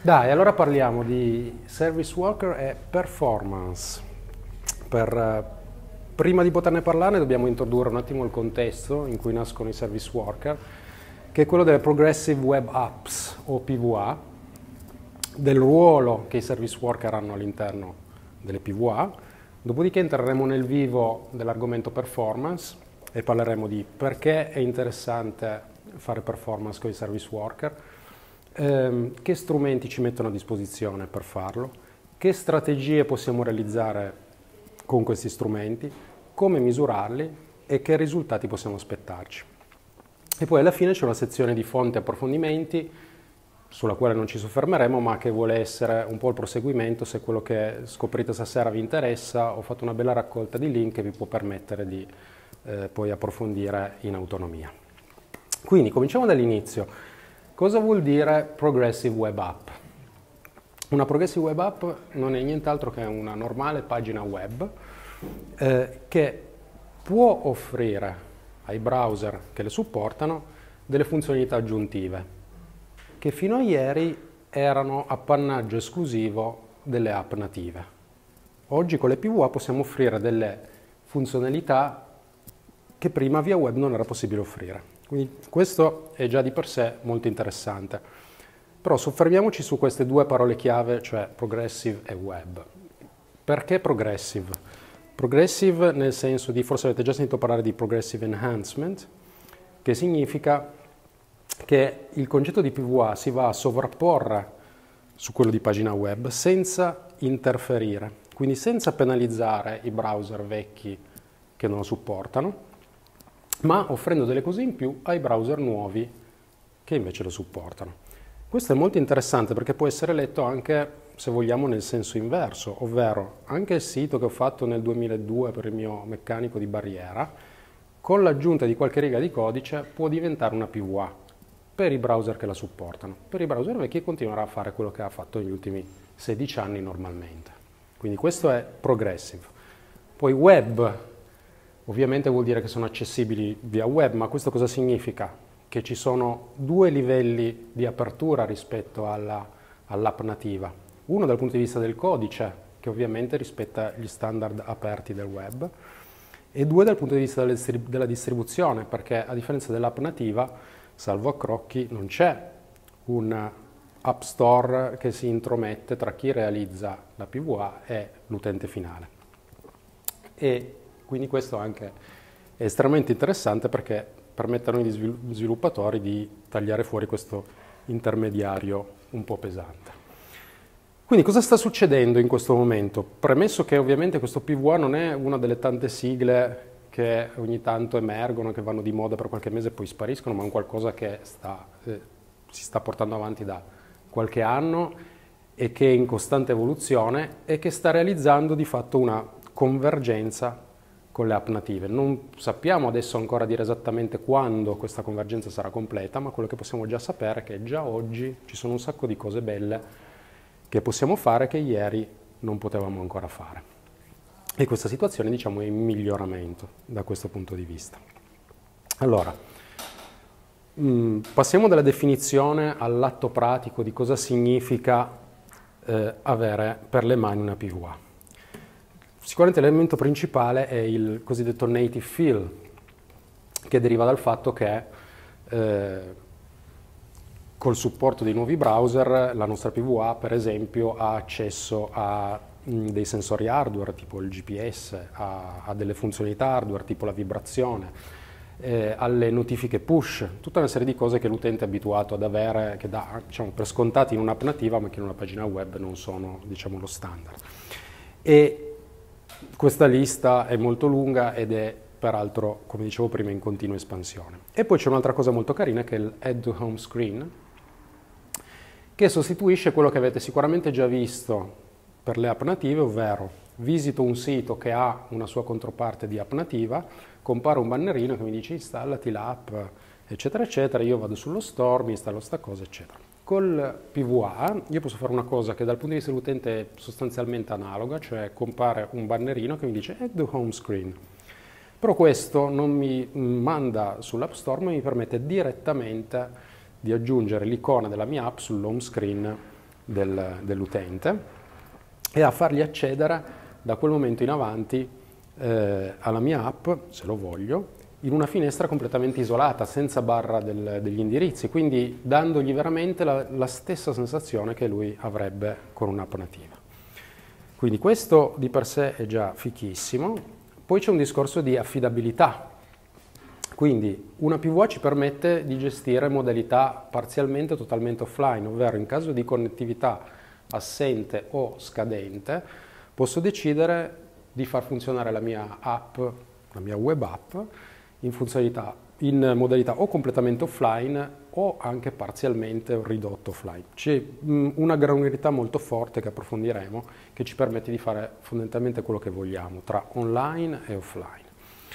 Dai, allora parliamo di service worker e performance. Prima di poterne parlare dobbiamo introdurre un attimo il contesto in cui nascono i service worker, che è quello delle Progressive Web Apps o PWA, del ruolo che i service worker hanno all'interno delle PWA. Dopodiché entreremo nel vivo dell'argomento performance e parleremo di perché è interessante fare performance con i service worker, che strumenti ci mettono a disposizione per farlo, che strategie possiamo realizzare con questi strumenti, come misurarli e che risultati possiamo aspettarci. E poi alla fine c'è una sezione di fonti e approfondimenti sulla quale non ci soffermeremo, ma che vuole essere un po' il proseguimento. Se quello che scoprite stasera vi interessa, ho fatto una bella raccolta di link che vi può permettere di poi approfondire in autonomia. Quindi cominciamo dall'inizio. Cosa vuol dire Progressive Web App? Una Progressive Web App non è nient'altro che una normale pagina web che può offrire ai browser che le supportano delle funzionalità aggiuntive che fino a ieri erano appannaggio esclusivo delle app native. Oggi con le PWA possiamo offrire delle funzionalità che prima via web non era possibile offrire. Quindi questo è già di per sé molto interessante. Però soffermiamoci su queste due parole chiave, cioè progressive e web. Perché progressive? Progressive nel senso di, forse avete già sentito parlare di progressive enhancement, che significa che il concetto di PWA si va a sovrapporre su quello di pagina web senza interferire, quindi senza penalizzare i browser vecchi che non lo supportano, ma offrendo delle cose in più ai browser nuovi che invece lo supportano. Questo è molto interessante perché può essere letto anche, se vogliamo, nel senso inverso, ovvero anche il sito che ho fatto nel 2002 per il mio meccanico di barriera, con l'aggiunta di qualche riga di codice può diventare una PWA per i browser che la supportano. Per i browser vecchi continuerà a fare quello che ha fatto negli ultimi 16 anni normalmente. Quindi questo è progressive. Poi web. Ovviamente vuol dire che sono accessibili via web, ma questo cosa significa? Che ci sono due livelli di apertura rispetto all'app nativa. Uno dal punto di vista del codice, che ovviamente rispetta gli standard aperti del web, e due dal punto di vista della distribuzione, perché a differenza dell'app nativa, salvo accrocchi, non c'è un app store che si intromette tra chi realizza la PWA e l'utente finale. E quindi questo anche è estremamente interessante perché permette a noi di sviluppatori di tagliare fuori questo intermediario un po' pesante. Quindi cosa sta succedendo in questo momento? Premesso che ovviamente questo PWA non è una delle tante sigle che ogni tanto emergono, che vanno di moda per qualche mese e poi spariscono, ma è un qualcosa che si sta portando avanti da qualche anno e che è in costante evoluzione e che sta realizzando di fatto una convergenza con le app native. Non sappiamo adesso ancora dire esattamente quando questa convergenza sarà completa, ma quello che possiamo già sapere è che già oggi ci sono un sacco di cose belle che possiamo fare che ieri non potevamo ancora fare. E questa situazione, diciamo, è in miglioramento da questo punto di vista. Allora, passiamo dalla definizione all'atto pratico di cosa significa avere per le mani una PWA. Sicuramente l'elemento principale è il cosiddetto native fill, che deriva dal fatto che col supporto dei nuovi browser la nostra PWA, per esempio, ha accesso a dei sensori hardware tipo il GPS, a delle funzionalità hardware tipo la vibrazione, alle notifiche push, tutta una serie di cose che l'utente è abituato ad avere, che dà, diciamo, per scontati in un'app nativa, ma che in una pagina web non sono, diciamo, lo standard. E questa lista è molto lunga ed è peraltro, come dicevo prima, in continua espansione. E poi c'è un'altra cosa molto carina che è il Add to Home Screen, che sostituisce quello che avete sicuramente già visto per le app native, ovvero visito un sito che ha una sua controparte di app nativa, compare un bannerino che mi dice installati l'app, eccetera, eccetera, io vado sullo store, mi installo sta cosa, eccetera. Col PWA io posso fare una cosa che dal punto di vista dell'utente è sostanzialmente analoga, cioè compare un bannerino che mi dice Add to Home Screen. Però questo non mi manda sull'App Store, ma mi permette direttamente di aggiungere l'icona della mia app sull'home screen dell'utente e a fargli accedere da quel momento in avanti alla mia app, se lo voglio, in una finestra completamente isolata, senza barra degli indirizzi, quindi dandogli veramente la stessa sensazione che lui avrebbe con un'app nativa. Quindi questo di per sé è già fichissimo. Poi c'è un discorso di affidabilità. Quindi una PVA ci permette di gestire modalità parzialmente o totalmente offline, ovvero in caso di connettività assente o scadente, posso decidere di far funzionare la mia app, la mia web app, in modalità o completamente offline o anche parzialmente o ridotto offline. C'è una granularità molto forte che approfondiremo che ci permette di fare fondamentalmente quello che vogliamo tra online e offline.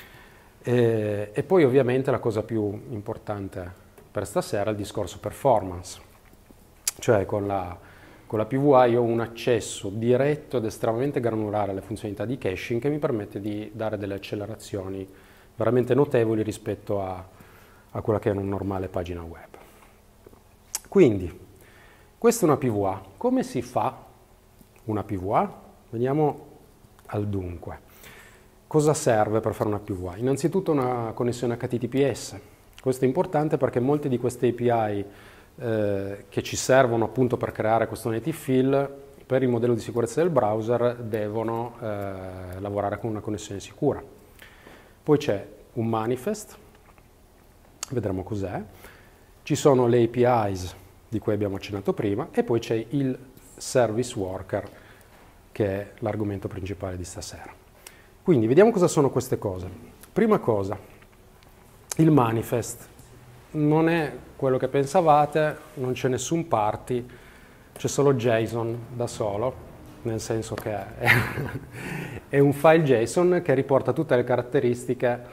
E poi ovviamente la cosa più importante per stasera è il discorso performance, cioè con la PVA io ho un accesso diretto ed estremamente granulare alle funzionalità di caching che mi permette di dare delle accelerazioni veramente notevoli rispetto a quella che è una normale pagina web. Quindi, questa è una PVA. Come si fa una PVA? Veniamo al dunque. Cosa serve per fare una PVA? Innanzitutto una connessione HTTPS. Questo è importante perché molte di queste API che ci servono appunto per creare questo native fill, per il modello di sicurezza del browser devono lavorare con una connessione sicura. Poi c'è un manifest, vedremo cos'è, ci sono le APIs di cui abbiamo accennato prima e poi c'è il service worker che è l'argomento principale di stasera. Quindi vediamo cosa sono queste cose. Prima cosa, il manifest non è quello che pensavate, non c'è nessun party, c'è solo JSON da solo, nel senso che è un file JSON che riporta tutte le caratteristiche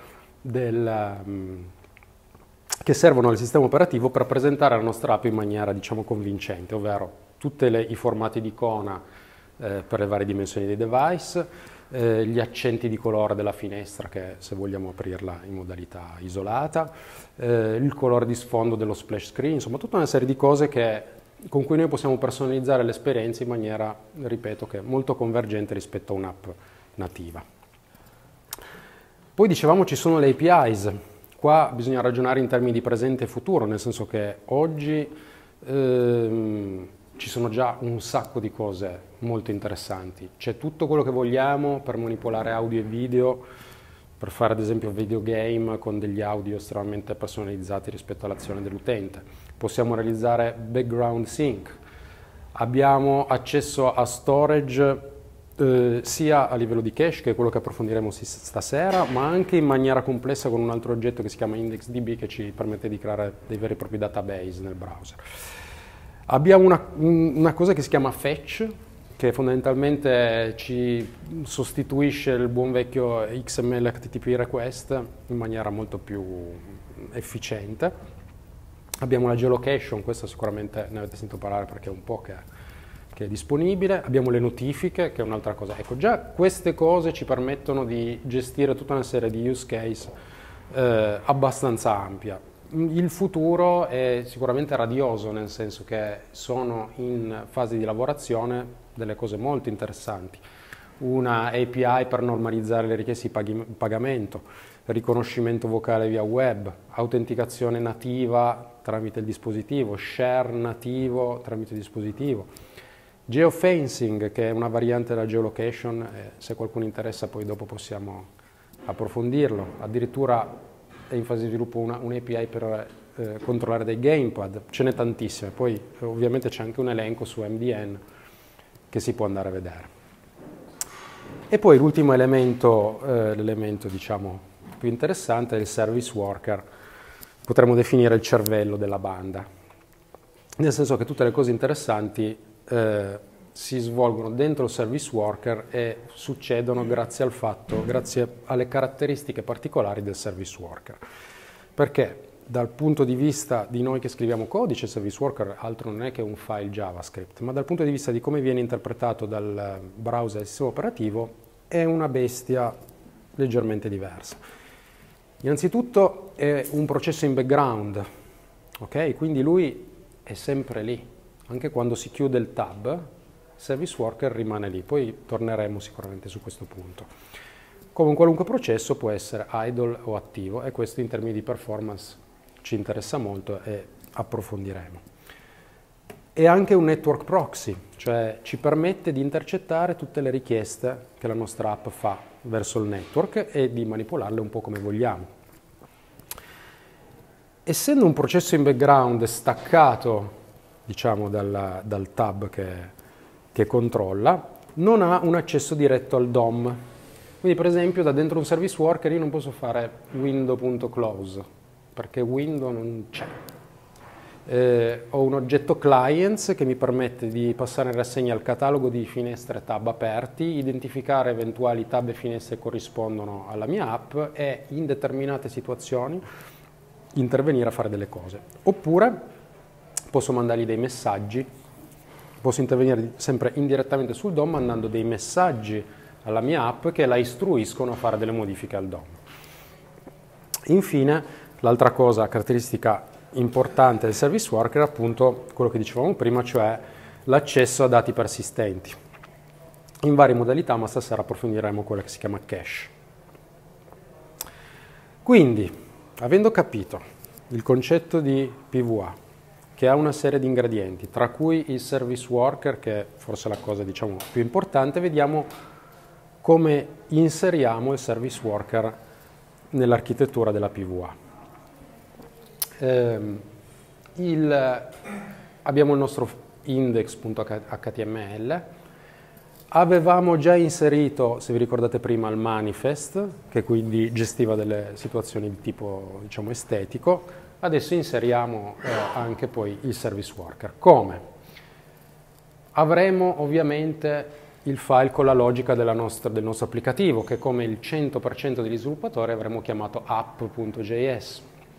che servono al sistema operativo per presentare la nostra app in maniera, diciamo, convincente, ovvero tutti i formati di icona per le varie dimensioni dei device, gli accenti di colore della finestra che se vogliamo aprirla in modalità isolata, il colore di sfondo dello splash screen, insomma tutta una serie di cose con cui noi possiamo personalizzare l'esperienza in maniera, ripeto, che è molto convergente rispetto a un'app nativa. Poi dicevamo ci sono le APIs, qua bisogna ragionare in termini di presente e futuro, nel senso che oggi ci sono già un sacco di cose molto interessanti, c'è tutto quello che vogliamo per manipolare audio e video, per fare ad esempio videogame con degli audio estremamente personalizzati rispetto all'azione dell'utente. Possiamo realizzare background sync, abbiamo accesso a storage sia a livello di cache, che è quello che approfondiremo stasera, ma anche in maniera complessa con un altro oggetto che si chiama IndexDB che ci permette di creare dei veri e propri database nel browser. Abbiamo una cosa che si chiama fetch, che fondamentalmente ci sostituisce il buon vecchio XML HTTP request in maniera molto più efficiente. Abbiamo la geolocation, questa sicuramente ne avete sentito parlare perché è un po' che è disponibile. Abbiamo le notifiche, che è un'altra cosa. Ecco, già queste cose ci permettono di gestire tutta una serie di use case abbastanza ampia. Il futuro è sicuramente radioso, nel senso che sono in fase di lavorazione delle cose molto interessanti. Una API per normalizzare le richieste di pagamento, riconoscimento vocale via web, autenticazione nativa tramite il dispositivo, share nativo tramite il dispositivo, geofencing, che è una variante della geolocation, se qualcuno interessa poi dopo possiamo approfondirlo, addirittura è in fase di sviluppo un'API per controllare dei gamepad, ce n'è tantissime, poi ovviamente c'è anche un elenco su MDN che si può andare a vedere. E poi l'ultimo elemento, l'elemento diciamo più interessante è il service worker, potremmo definire il cervello della banda, nel senso che tutte le cose interessanti si svolgono dentro il service worker e succedono grazie alle caratteristiche particolari del service worker. Perché dal punto di vista di noi che scriviamo codice, il service worker altro non è che un file JavaScript, ma dal punto di vista di come viene interpretato dal browser del sistema operativo è una bestia leggermente diversa. Innanzitutto è un processo in background, ok? Quindi lui è sempre lì. Anche quando si chiude il tab, il service worker rimane lì, poi torneremo sicuramente su questo punto. Come un qualunque processo può essere idle o attivo, e questo in termini di performance ci interessa molto e approfondiremo. È anche un network proxy, cioè ci permette di intercettare tutte le richieste che la nostra app fa verso il network e di manipolarle un po' come vogliamo. Essendo un processo in background staccato, diciamo, dal tab che controlla, non ha un accesso diretto al DOM. Quindi per esempio da dentro un service worker io non posso fare window.close, perché window non c'è. Ho un oggetto clients che mi permette di passare in rassegna il catalogo di finestre e tab aperti, identificare eventuali tab e finestre che corrispondono alla mia app e in determinate situazioni intervenire a fare delle cose. Oppure posso mandargli dei messaggi, posso intervenire sempre indirettamente sul DOM mandando dei messaggi alla mia app che la istruiscono a fare delle modifiche al DOM. Infine, l'altra cosa, caratteristica importante del service worker è appunto quello che dicevamo prima, cioè l'accesso a dati persistenti in varie modalità, ma stasera approfondiremo quella che si chiama cache. Quindi, avendo capito il concetto di PVA, che ha una serie di ingredienti, tra cui il service worker, che è forse la cosa diciamo più importante, vediamo come inseriamo il service worker nell'architettura della PVA. Abbiamo il nostro index.html, avevamo già inserito, se vi ricordate prima, il manifest, che quindi gestiva delle situazioni di tipo diciamo estetico. Adesso inseriamo anche poi il service worker. Come? Avremo ovviamente il file con la logica del nostro applicativo, che come il 100% degli sviluppatori avremmo chiamato app.js.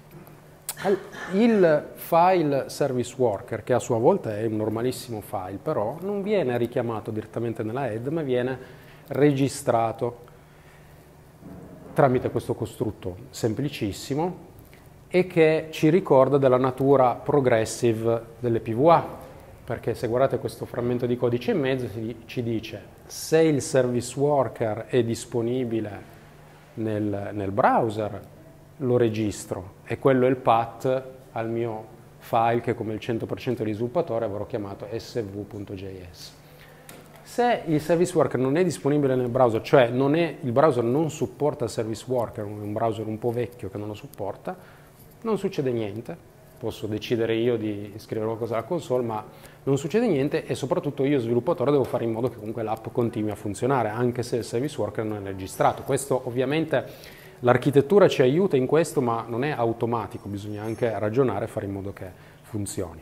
Il file service worker, che a sua volta è un normalissimo file, però non viene richiamato direttamente nella head, ma viene registrato tramite questo costrutto semplicissimo e che ci ricorda della natura progressive delle PVA, perché se guardate questo frammento di codice in mezzo ci dice se il service worker è disponibile nel browser, lo registro e quello è il path al mio file che come il 100% degli sviluppatori avrò chiamato sv.js. Se il service worker non è disponibile nel browser, cioè il browser non supporta il service worker, è un browser un po' vecchio che non lo supporta, non succede niente. Posso decidere io di scrivere qualcosa alla console, ma non succede niente e soprattutto io sviluppatore devo fare in modo che comunque l'app continui a funzionare anche se il service worker non è registrato. Questo ovviamente l'architettura ci aiuta in questo, ma non è automatico, bisogna anche ragionare e fare in modo che funzioni.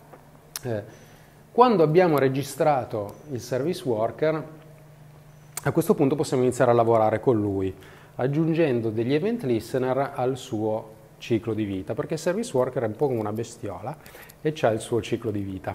Quando abbiamo registrato il service worker, a questo punto possiamo iniziare a lavorare con lui, aggiungendo degli event listener al suo ciclo di vita, perché il service worker è un po' come una bestiola e ha il suo ciclo di vita.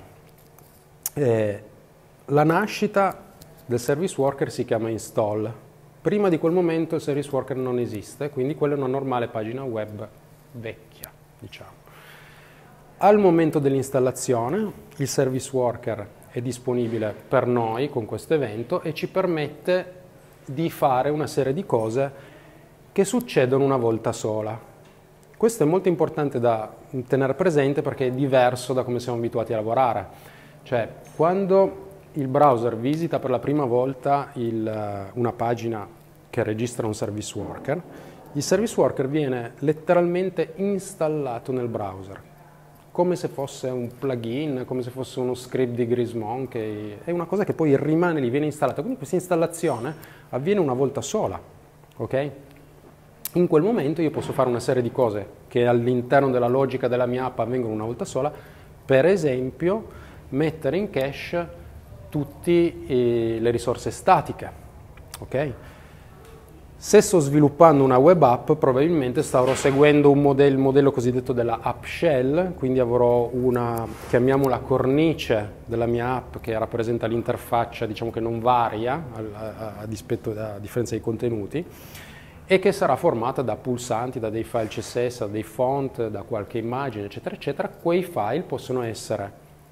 La nascita del service worker si chiama install. Prima di quel momento il service worker non esiste, quindi quella è una normale pagina web vecchia, diciamo. Al momento dell'installazione il service worker è disponibile per noi con questo evento e ci permette di fare una serie di cose che succedono una volta sola. Questo è molto importante da tenere presente perché è diverso da come siamo abituati a lavorare. Cioè, quando il browser visita per la prima volta una pagina che registra un service worker, il service worker viene letteralmente installato nel browser, come se fosse un plugin, come se fosse uno script di Grismon, che è una cosa che poi rimane lì, viene installata. Quindi questa installazione avviene una volta sola, ok? In quel momento io posso fare una serie di cose che all'interno della logica della mia app avvengono una volta sola, per esempio mettere in cache tutte le risorse statiche, ok? Se sto sviluppando una web app, probabilmente starò seguendo il modello cosiddetto della app shell, quindi avrò una, chiamiamola cornice della mia app che rappresenta l'interfaccia, diciamo che non varia a differenza dei contenuti, e che sarà formata da pulsanti, da dei file CSS, da dei font, da qualche immagine, eccetera, eccetera. Quei file possono essere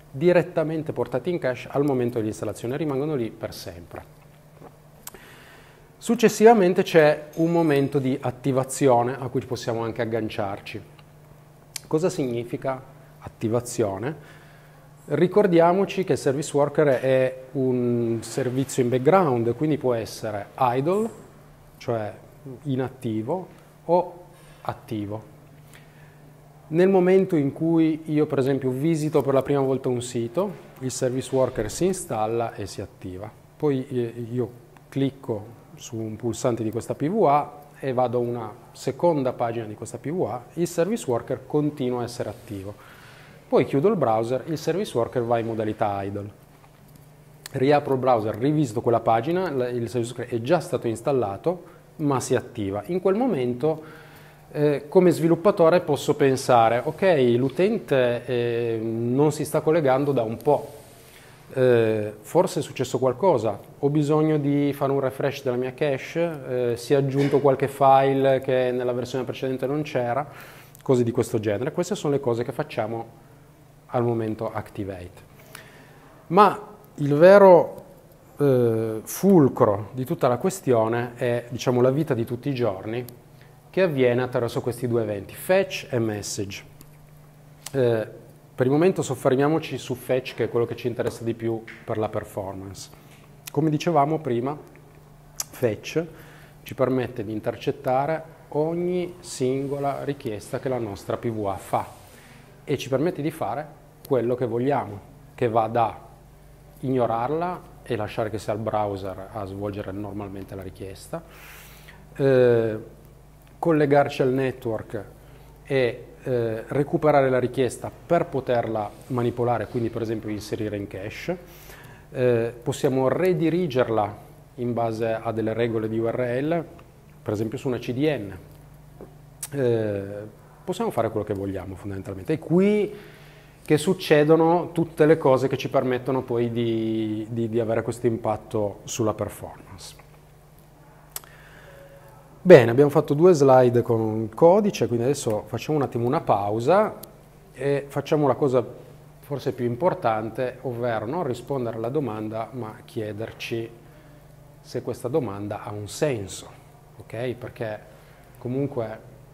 direttamente portati in cache al momento dell'installazione, rimangono lì per sempre. Successivamente c'è un momento di attivazione a cui possiamo anche agganciarci. Cosa significa attivazione? Ricordiamoci che il service worker è un servizio in background, quindi può essere idle, cioè inattivo, o attivo. Nel momento in cui io per esempio visito per la prima volta un sito, il service worker si installa e si attiva. Poi io clicco su un pulsante di questa PVA e vado a una seconda pagina di questa PVA, il service worker continua a essere attivo. Poi chiudo il browser, il service worker va in modalità idle. Riapro il browser, rivisito quella pagina, il service worker è già stato installato, ma si attiva. In quel momento come sviluppatore posso pensare, ok, l'utente non si sta collegando da un po', forse è successo qualcosa, ho bisogno di fare un refresh della mia cache, si è aggiunto qualche file che nella versione precedente non c'era, cose di questo genere. Queste sono le cose che facciamo al momento activate. Ma il vero fulcro di tutta la questione è, diciamo, la vita di tutti i giorni, che avviene attraverso questi due eventi, fetch e message. Per il momento soffermiamoci su fetch, che è quello che ci interessa di più per la performance. Come dicevamo prima, fetch ci permette di intercettare ogni singola richiesta che la nostra PVA fa e ci permette di fare quello che vogliamo, che va da ignorarla e lasciare che sia il browser a svolgere normalmente la richiesta, collegarci al network e recuperare la richiesta per poterla manipolare, quindi per esempio inserire in cache. Possiamo redirigerla in base a delle regole di URL, per esempio su una CDN. Possiamo fare quello che vogliamo fondamentalmente. È qui che succedono tutte le cose che ci permettono poi di avere questo impatto sulla performance. Bene, abbiamo fatto 2 slide con il codice, quindi adesso facciamo un attimo una pausa e facciamo la cosa forse più importante, ovvero non rispondere alla domanda, ma chiederci se questa domanda ha un senso, ok? Perché comunque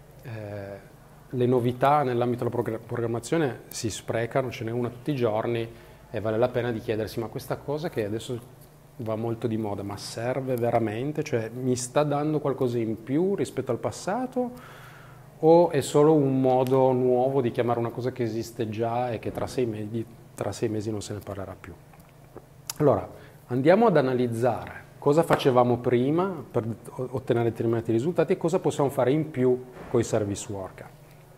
le novità nell'ambito della programmazione si sprecano, ce n'è una tutti i giorni e vale la pena di chiedersi, ma questa cosa che adesso va molto di moda, ma serve veramente? Cioè mi sta dando qualcosa in più rispetto al passato o è solo un modo nuovo di chiamare una cosa che esiste già e che tra 6 mesi non se ne parlerà più? Allora, andiamo ad analizzare cosa facevamo prima per ottenere determinati risultati e cosa possiamo fare in più con i service worker.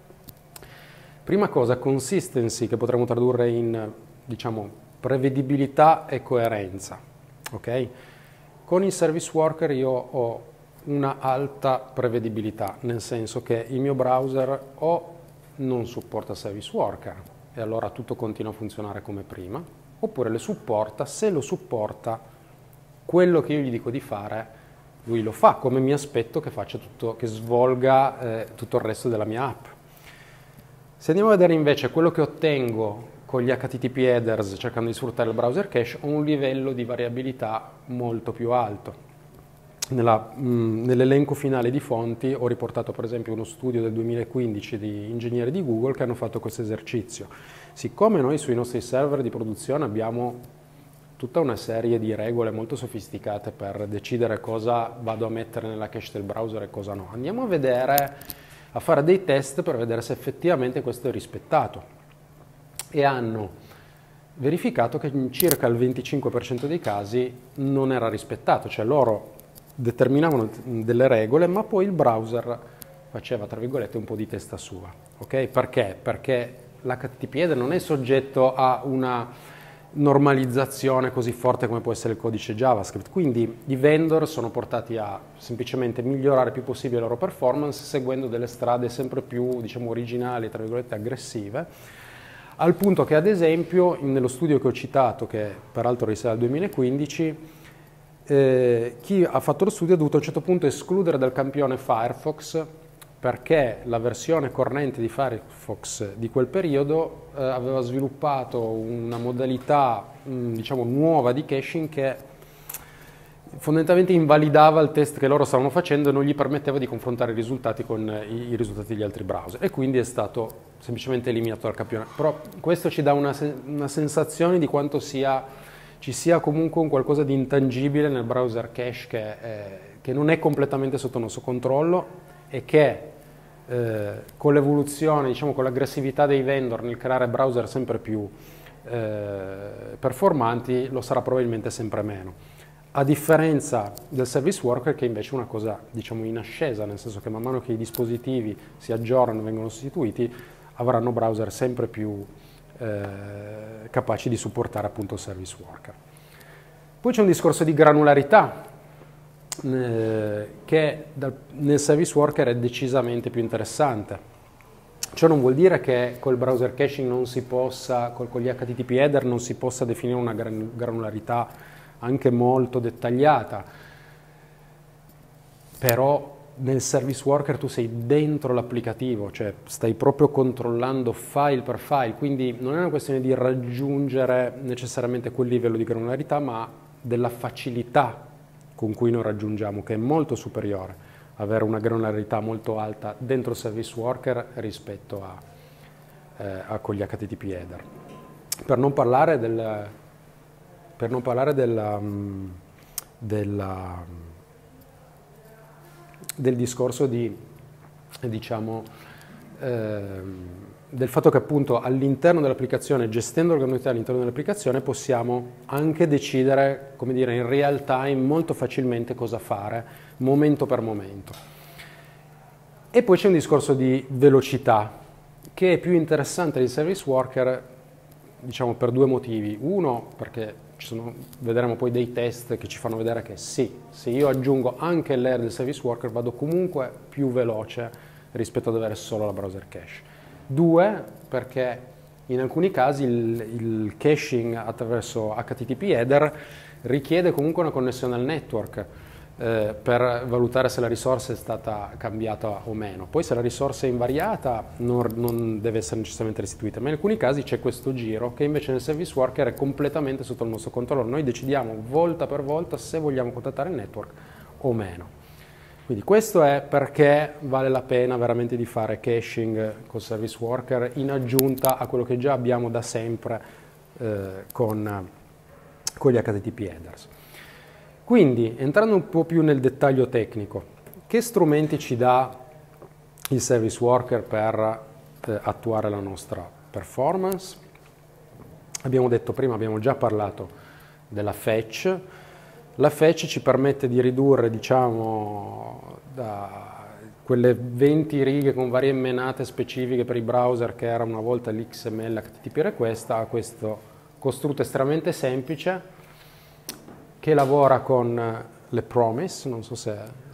Prima cosa, consistency, che potremmo tradurre in, diciamo, prevedibilità e coerenza. Okay? Con il service worker io ho una alta prevedibilità, nel senso che il mio browser o non supporta service worker e allora tutto continua a funzionare come prima, oppure le supporta, se lo supporta quello che io gli dico di fare lui lo fa, come mi aspetto che faccia tutto, che svolga tutto il resto della mia app. Se andiamo a vedere invece quello che ottengo con gli HTTP headers cercando di sfruttare il browser cache, ho un livello di variabilità molto più alto. Nell'elenco finale di fonti ho riportato per esempio uno studio del 2015 di ingegneri di Google che hanno fatto questo esercizio. Siccome noi sui nostri server di produzione abbiamo tutta una serie di regole molto sofisticate per decidere cosa vado a mettere nella cache del browser e cosa no, andiamo a fare dei test per vedere se effettivamente questo è rispettato. E hanno verificato che in circa il 25% dei casi non era rispettato, cioè loro determinavano delle regole, ma poi il browser faceva, tra virgolette, un po' di testa sua. Okay? Perché? Perché l'HTTP header non è soggetto a una normalizzazione così forte come può essere il codice JavaScript, quindi i vendor sono portati a semplicemente migliorare il più possibile la loro performance seguendo delle strade sempre più, diciamo, originali, tra virgolette, aggressive, al punto che, ad esempio, nello studio che ho citato, che peraltro risale al 2015, chi ha fatto lo studio ha dovuto a un certo punto escludere dal campione Firefox perché la versione corrente di Firefox di quel periodo aveva sviluppato una modalità diciamo nuova di caching che fondamentalmente invalidava il test che loro stavano facendo e non gli permetteva di confrontare i risultati con i risultati degli altri browser, e quindi è stato semplicemente eliminato dal campionato. Però questo ci dà una sensazione di quanto ci sia comunque un qualcosa di intangibile nel browser cache che non è completamente sotto il nostro controllo, e che con l'evoluzione, diciamo con l'aggressività dei vendor nel creare browser sempre più performanti, lo sarà probabilmente sempre meno. A differenza del service worker, che invece è una cosa diciamo in ascesa, nel senso che man mano che i dispositivi si aggiornano e vengono sostituiti, avranno browser sempre più capaci di supportare appunto il service worker. Poi c'è un discorso di granularità che nel service worker è decisamente più interessante. Ciò non vuol dire che col browser caching non si possa, con gli HTTP header non si possa definire una granularità anche molto dettagliata, però nel service worker tu sei dentro l'applicativo, cioè stai proprio controllando file per file, quindi non è una questione di raggiungere necessariamente quel livello di granularità, ma della facilità con cui noi raggiungiamo, che è molto superiore, avere una granularità molto alta dentro il service worker rispetto a con gli HTTP header. Per non parlare del discorso di, diciamo, del fatto che appunto all'interno dell'applicazione, gestendo l'organizzazione all'interno dell'applicazione, possiamo anche decidere, come dire, in real time molto facilmente cosa fare, momento per momento. E poi c'è un discorso di velocità, che è più interessante del service worker, diciamo per due motivi. Uno, perché vedremo poi dei test che ci fanno vedere che sì, se io aggiungo anche il layer del service worker vado comunque più veloce rispetto ad avere solo la browser cache. Due, perché in alcuni casi il caching attraverso HTTP header richiede comunque una connessione al network per valutare se la risorsa è stata cambiata o meno. Poi se la risorsa è invariata non deve essere necessariamente restituita, ma in alcuni casi c'è questo giro che invece nel service worker è completamente sotto il nostro controllo. Noi decidiamo volta per volta se vogliamo contattare il network o meno. Quindi questo è perché vale la pena veramente di fare caching col service worker in aggiunta a quello che già abbiamo da sempre con gli HTTP headers. Quindi, entrando un po' più nel dettaglio tecnico, che strumenti ci dà il service worker per attuare la nostra performance? Abbiamo detto prima, abbiamo già parlato della fetch. La fetch ci permette di ridurre, diciamo, da quelle 20 righe con varie menate specifiche per i browser che era una volta l'XML HTTP request, a questo costrutto estremamente semplice che lavora con le promise. Non so se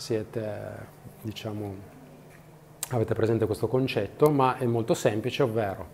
avete presente questo concetto, ma è molto semplice, ovvero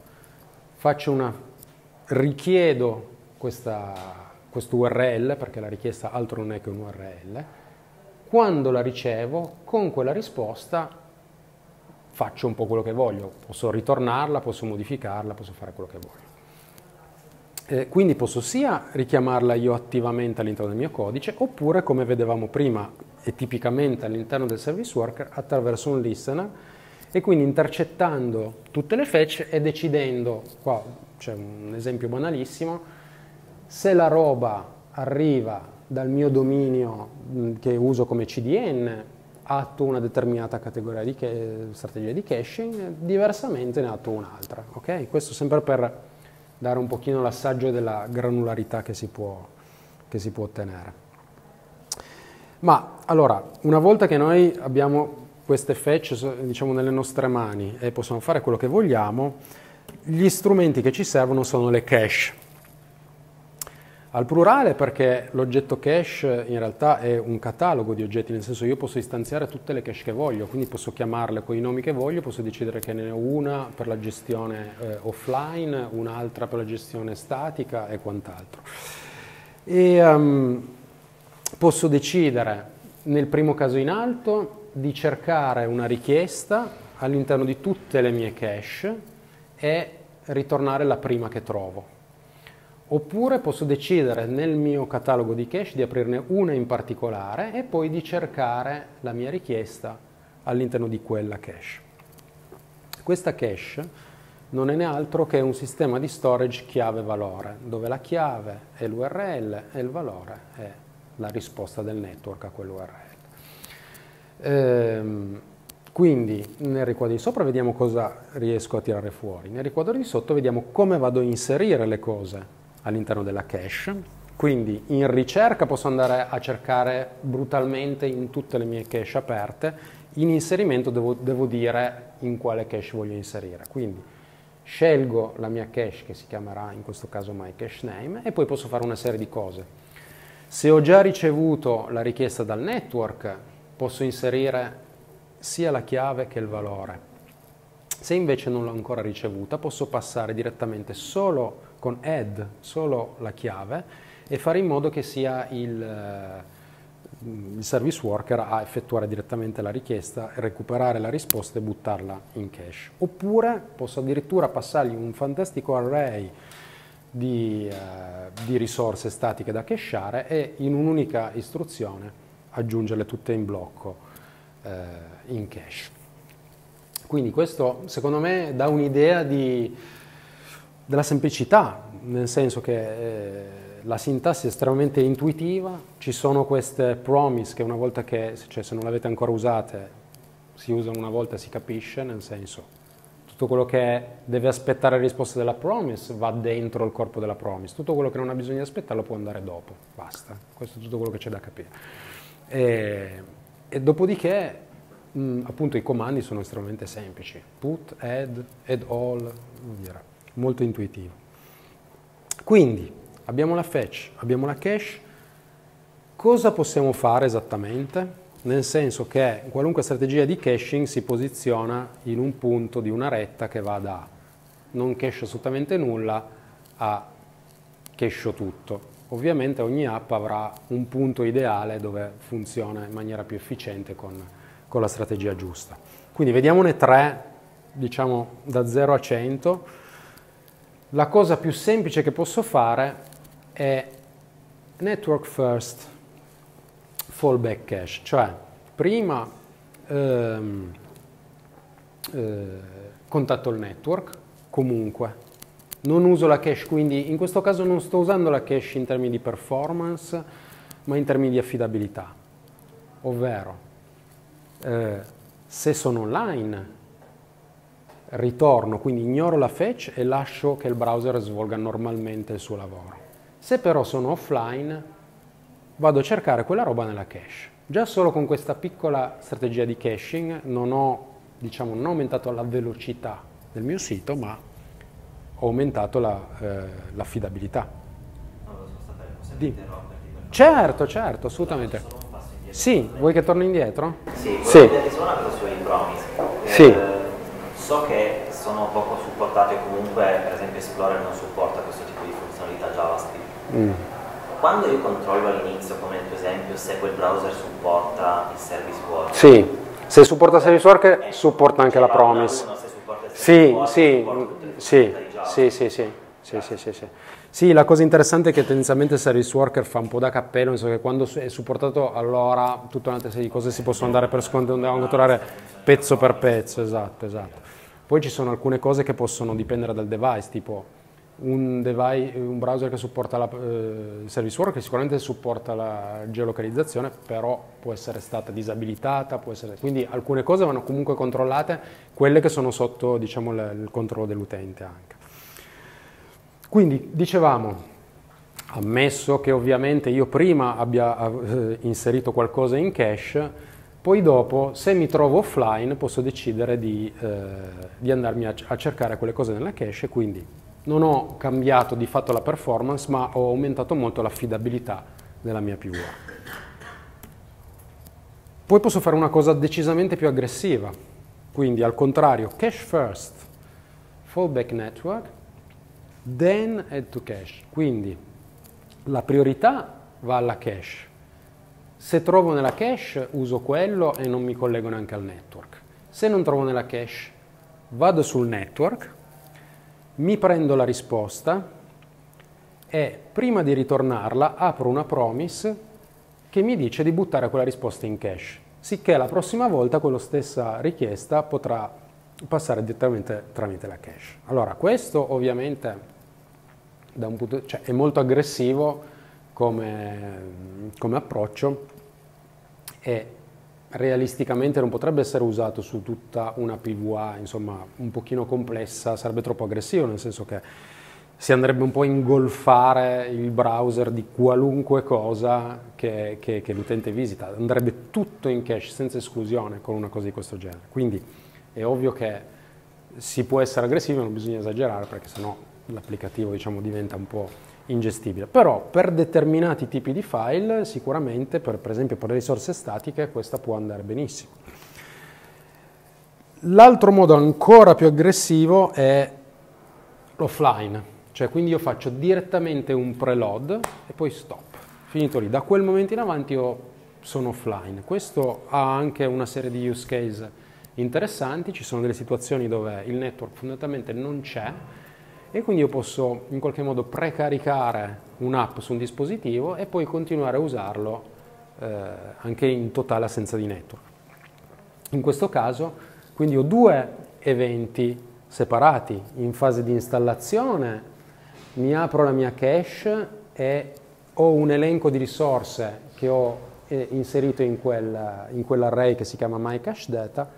richiedo questo URL, perché la richiesta altro non è che un URL, quando la ricevo, con quella risposta faccio un po' quello che voglio, posso ritornarla, posso modificarla, posso fare quello che voglio. Quindi posso sia richiamarla io attivamente all'interno del mio codice, oppure come vedevamo prima e tipicamente all'interno del service worker attraverso un listener, e quindi intercettando tutte le fetch e decidendo, qua c'è un esempio banalissimo, se la roba arriva dal mio dominio che uso come CDN, atto una determinata categoria di strategia di caching, diversamente ne atto un'altra. Okay? Questo sempre per dare un pochino l'assaggio della granularità che si può ottenere. Ma allora, una volta che noi abbiamo queste fetch, diciamo, nelle nostre mani e possiamo fare quello che vogliamo, gli strumenti che ci servono sono le cache. Al plurale, perché l'oggetto cache in realtà è un catalogo di oggetti, nel senso io posso istanziare tutte le cache che voglio, quindi posso chiamarle con i nomi che voglio, posso decidere che ne ho una per la gestione offline, un'altra per la gestione statica e quant'altro. E posso decidere nel primo caso in alto di cercare una richiesta all'interno di tutte le mie cache e ritornare la prima che trovo. Oppure posso decidere nel mio catalogo di cache di aprirne una in particolare e poi di cercare la mia richiesta all'interno di quella cache. Questa cache non è né altro che un sistema di storage chiave-valore, dove la chiave è l'URL e il valore è la risposta del network a quell'URL. Quindi nel riquadro di sopra vediamo cosa riesco a tirare fuori, nel riquadro di sotto vediamo come vado a inserire le cose all'interno della cache. Quindi in ricerca posso andare a cercare brutalmente in tutte le mie cache aperte, in inserimento devo dire in quale cache voglio inserire. Quindi scelgo la mia cache che si chiamerà in questo caso myCacheName e poi posso fare una serie di cose. Se ho già ricevuto la richiesta dal network posso inserire sia la chiave che il valore. Se invece non l'ho ancora ricevuta posso passare direttamente solo con add, solo la chiave e fare in modo che sia il service worker a effettuare direttamente la richiesta, recuperare la risposta e buttarla in cache. Oppure posso addirittura passargli un fantastico array di risorse statiche da cacheare e in un'unica istruzione aggiungerle tutte in blocco in cache. Quindi questo secondo me dà un'idea della semplicità, nel senso che la sintassi è estremamente intuitiva, ci sono queste promise che una volta che, cioè se non le avete ancora usate, si usano una volta e si capisce, nel senso tutto quello che deve aspettare la risposta della promise va dentro il corpo della promise, tutto quello che non ha bisogno di aspettare lo può andare dopo, basta, questo è tutto quello che c'è da capire. E dopodiché appunto i comandi sono estremamente semplici, put, add all, molto intuitivo. Quindi abbiamo la fetch, abbiamo la cache, cosa possiamo fare esattamente? Nel senso che qualunque strategia di caching si posiziona in un punto di una retta che va da non cache assolutamente nulla a cache tutto. Ovviamente ogni app avrà un punto ideale dove funziona in maniera più efficiente con la strategia giusta. Quindi vediamone tre, diciamo da 0 a 100. La cosa più semplice che posso fare è network first fallback cache, cioè prima contatto il network, comunque, non uso la cache, quindi in questo caso non sto usando la cache in termini di performance, ma in termini di affidabilità, ovvero se sono online ritorno, quindi ignoro la fetch e lascio che il browser svolga normalmente il suo lavoro. Se però sono offline, vado a cercare quella roba nella cache. Già solo con questa piccola strategia di caching non ho aumentato la velocità del mio sito, ma ho aumentato l'affidabilità. Non lo so sapere, posso interromperti? Certo, assolutamente. Solo un passo indietro. Sì, vuoi che torni indietro? Sì, Sì. volevo chiederti solo una cosa sui promise. Sì. So che sono poco supportati o comunque per esempio Explorer non supporta questo tipo di funzionalità JavaScript. Quando io controllo all'inizio, come nel tuo esempio, se quel browser supporta il service worker. Sì, se supporta il service worker supporta anche la promise. Se supporta il service worker, Sì. Sì, la cosa interessante è che tendenzialmente il service worker fa un po' da cappello, nel senso che quando è supportato allora tutta un'altra serie di cose si possono andare per controllare pezzo per pezzo, esatto. Poi ci sono alcune cose che possono dipendere dal device, tipo un browser che supporta il service worker sicuramente supporta la geolocalizzazione, però può essere stata disabilitata, quindi alcune cose vanno comunque controllate, quelle che sono sotto il controllo dell'utente anche. Quindi dicevamo, ammesso che ovviamente io prima abbia inserito qualcosa in cache, poi dopo, se mi trovo offline, posso decidere di andarmi a cercare quelle cose nella cache, quindi non ho cambiato di fatto la performance, ma ho aumentato molto l'affidabilità della mia PWA. Poi posso fare una cosa decisamente più aggressiva, quindi al contrario, cache first, fallback network, then add to cache. Quindi la priorità va alla cache. Se trovo nella cache uso quello e non mi collego neanche al network. Se non trovo nella cache vado sul network, mi prendo la risposta e prima di ritornarla apro una promise che mi dice di buttare quella risposta in cache, sicché la prossima volta quella stessa richiesta potrà passare direttamente tramite la cache. Allora, questo ovviamente è molto aggressivo come approccio e realisticamente non potrebbe essere usato su tutta una PVA, insomma, un pochino complessa, sarebbe troppo aggressivo, nel senso che si andrebbe un po' a ingolfare il browser di qualunque cosa che l'utente visita, andrebbe tutto in cache senza esclusione con una cosa di questo genere. Quindi è ovvio che si può essere aggressivi, ma non bisogna esagerare perché sennò l'applicativo, diciamo, diventa un po' ingestibile. Però per determinati tipi di file, sicuramente, per esempio per le risorse statiche, questa può andare benissimo. L'altro modo ancora più aggressivo è l'offline, cioè quindi io faccio direttamente un preload e poi stop. Finito lì, da quel momento in avanti io sono offline. Questo ha anche una serie di use case interessanti, ci sono delle situazioni dove il network fondamentalmente non c'è e quindi io posso in qualche modo precaricare un'app su un dispositivo e poi continuare a usarlo anche in totale assenza di network. In questo caso quindi ho due eventi separati. In fase di installazione mi apro la mia cache e ho un elenco di risorse che ho inserito in quell'array che si chiama myCacheData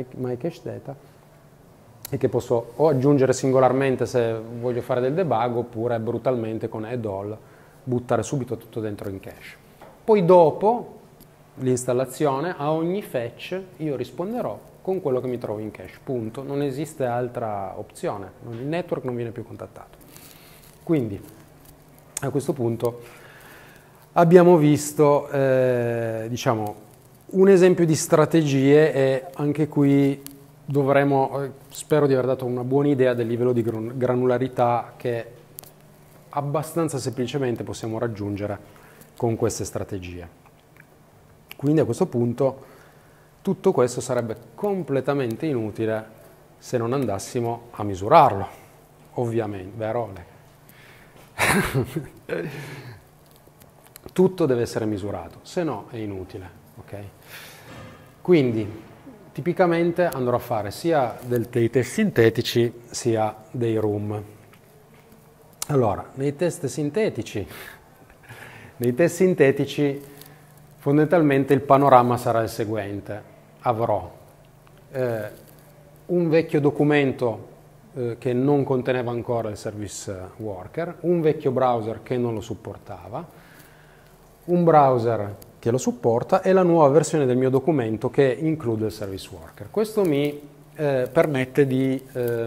e che posso o aggiungere singolarmente se voglio fare del debug oppure brutalmente con add all buttare subito tutto dentro in cache. Poi dopo l'installazione a ogni fetch io risponderò con quello che mi trovo in cache, punto. Non esiste altra opzione, il network non viene più contattato. Quindi a questo punto abbiamo visto diciamo, un esempio di strategie e anche qui spero di aver dato una buona idea del livello di granularità che abbastanza semplicemente possiamo raggiungere con queste strategie. Quindi a questo punto tutto questo sarebbe completamente inutile se non andassimo a misurarlo, ovviamente, vero Ole? Tutto deve essere misurato, se no è inutile, ok? Quindi tipicamente andrò a fare sia dei test sintetici sia dei room. Allora, nei test sintetici fondamentalmente il panorama sarà il seguente. Avrò un vecchio documento che non conteneva ancora il service worker, un vecchio browser che non lo supportava, un browser che lo supporta e la nuova versione del mio documento che include il service worker. Questo mi permette di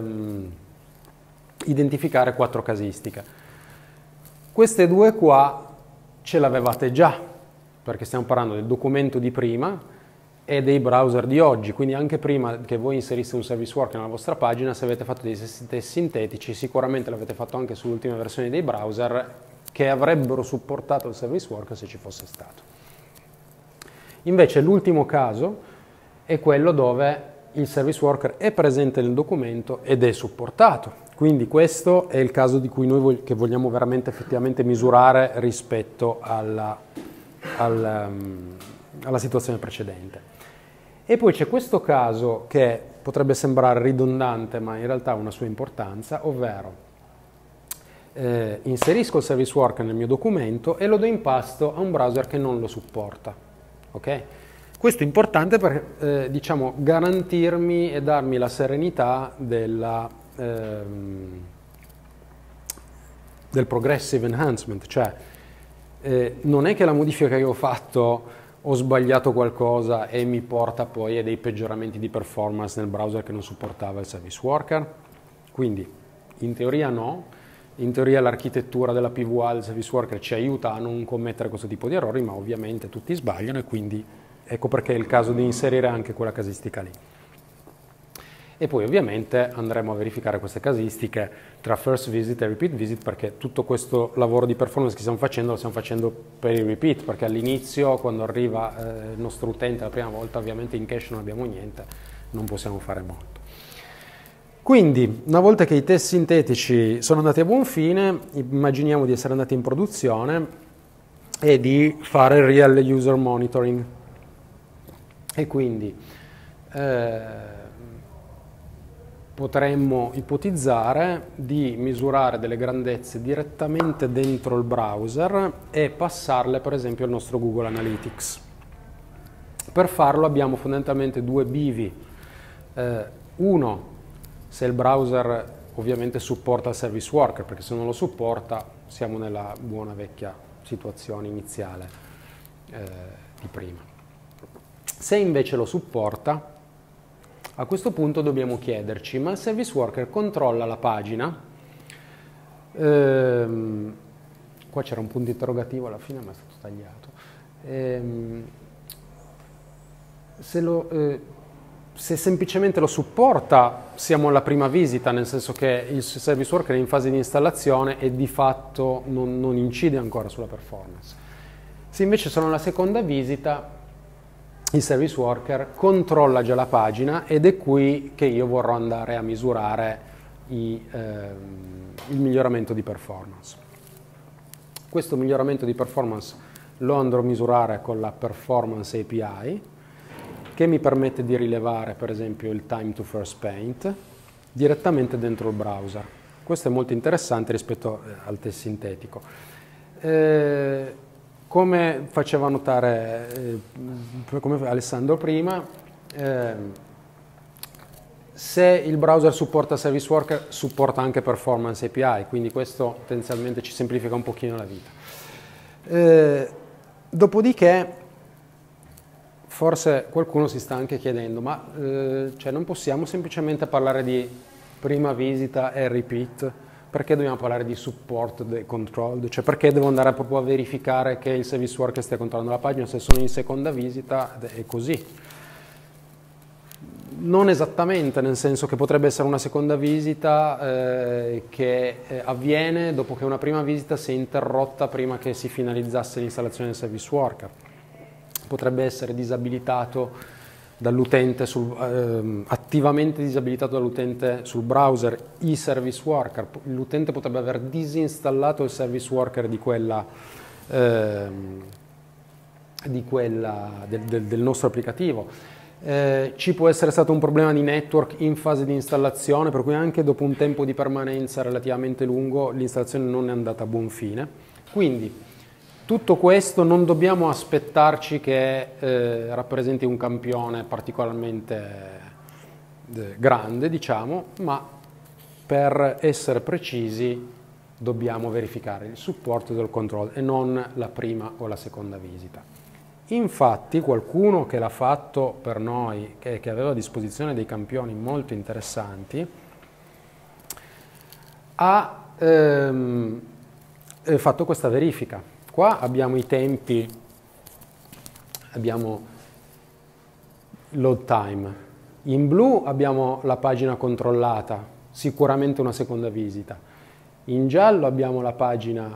identificare 4 casistiche. Queste due qua ce l'avevate già, perché stiamo parlando del documento di prima e dei browser di oggi, quindi anche prima che voi inseriste un service worker nella vostra pagina, se avete fatto dei test sintetici, sicuramente l'avete fatto anche sull'ultima versione dei browser che avrebbero supportato il service worker se ci fosse stato. Invece l'ultimo caso è quello dove il service worker è presente nel documento ed è supportato. Quindi questo è il caso di cui noi che vogliamo veramente effettivamente misurare rispetto alla situazione precedente. E poi c'è questo caso che potrebbe sembrare ridondante, ma in realtà ha una sua importanza, ovvero inserisco il service worker nel mio documento e lo do in pasto a un browser che non lo supporta. Okay? Questo è importante per diciamo, garantirmi e darmi la serenità del progressive enhancement, cioè non è che la modifica che ho fatto ho sbagliato qualcosa e mi porta poi a dei peggioramenti di performance nel browser che non supportava il service worker. Quindi in teoria no, in teoria l'architettura della PVA del service worker ci aiuta a non commettere questo tipo di errori, ma ovviamente tutti sbagliano e quindi ecco perché è il caso di inserire anche quella casistica lì. E poi ovviamente andremo a verificare queste casistiche tra first visit e repeat visit, perché tutto questo lavoro di performance che stiamo facendo lo stiamo facendo per i repeat, perché all'inizio, quando arriva il nostro utente la prima volta, ovviamente in cache non abbiamo niente, non possiamo fare molto. Quindi, una volta che i test sintetici sono andati a buon fine, immaginiamo di essere andati in produzione e di fare real user monitoring. E quindi potremmo ipotizzare di misurare delle grandezze direttamente dentro il browser e passarle per esempio al nostro Google Analytics. Per farlo abbiamo fondamentalmente due bivi. Uno, se il browser ovviamente supporta il service worker, perché se non lo supporta siamo nella buona vecchia situazione iniziale di prima. Se invece lo supporta, a questo punto dobbiamo chiederci, ma il service worker controlla la pagina? Qua c'era un punto interrogativo alla fine, ma è stato tagliato. Se semplicemente lo supporta, siamo alla prima visita, nel senso che il service worker è in fase di installazione e di fatto non incide ancora sulla performance. Se invece sono alla seconda visita, il service worker controlla già la pagina ed è qui che io vorrò andare a misurare il miglioramento di performance. Questo miglioramento di performance lo andrò a misurare con la Performance API, che mi permette di rilevare per esempio il time to first paint direttamente dentro il browser. Questo è molto interessante rispetto al test sintetico. Come faceva notare come Alessandro prima, se il browser supporta Service Worker, supporta anche Performance API, quindi questo potenzialmente ci semplifica un pochino la vita. Dopodiché, forse qualcuno si sta anche chiedendo, ma cioè non possiamo semplicemente parlare di prima visita e repeat? Perché dobbiamo parlare di support controlled? Cioè perché devo andare proprio a verificare che il service worker stia controllando la pagina se sono in seconda visita è così? Non esattamente, nel senso che potrebbe essere una seconda visita che avviene dopo che una prima visita si è interrotta prima che si finalizzasse l'installazione del service worker. Potrebbe essere disabilitato dall'utente, attivamente disabilitato dall'utente sul browser i service worker. L'utente potrebbe aver disinstallato il service worker del nostro applicativo. Ci può essere stato un problema di network in fase di installazione, per cui anche dopo un tempo di permanenza relativamente lungo l'installazione non è andata a buon fine. Quindi tutto questo non dobbiamo aspettarci che rappresenti un campione particolarmente grande, diciamo, ma per essere precisi dobbiamo verificare il supporto del control e non la prima o la seconda visita. Infatti qualcuno che l'ha fatto per noi, che aveva a disposizione dei campioni molto interessanti, ha fatto questa verifica. Qua abbiamo i tempi, abbiamo load time. In blu abbiamo la pagina controllata, sicuramente una seconda visita. In giallo abbiamo la pagina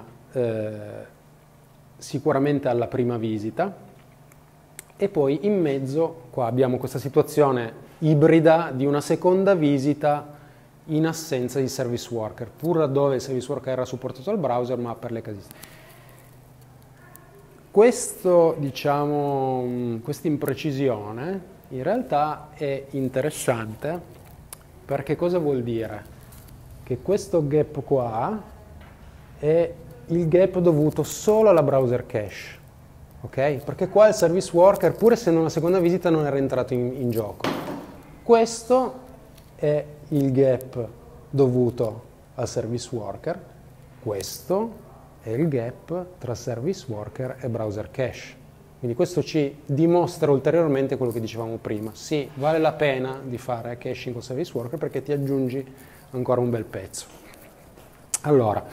sicuramente alla prima visita. E poi in mezzo qua abbiamo questa situazione ibrida di una seconda visita in assenza di service worker, pur laddove il service worker era supportato dal browser ma per le casistiche. Questo, diciamo, questa imprecisione in realtà è interessante perché cosa vuol dire? Che questo gap qua è il gap dovuto solo alla browser cache, ok? Perché qua il service worker, pur essendo una seconda visita, non era entrato in gioco. Questo è il gap dovuto al service worker, questo è il gap tra service worker e browser cache. Quindi questo ci dimostra ulteriormente quello che dicevamo prima. Sì, vale la pena di fare caching con service worker perché ti aggiungi ancora un bel pezzo. Allora,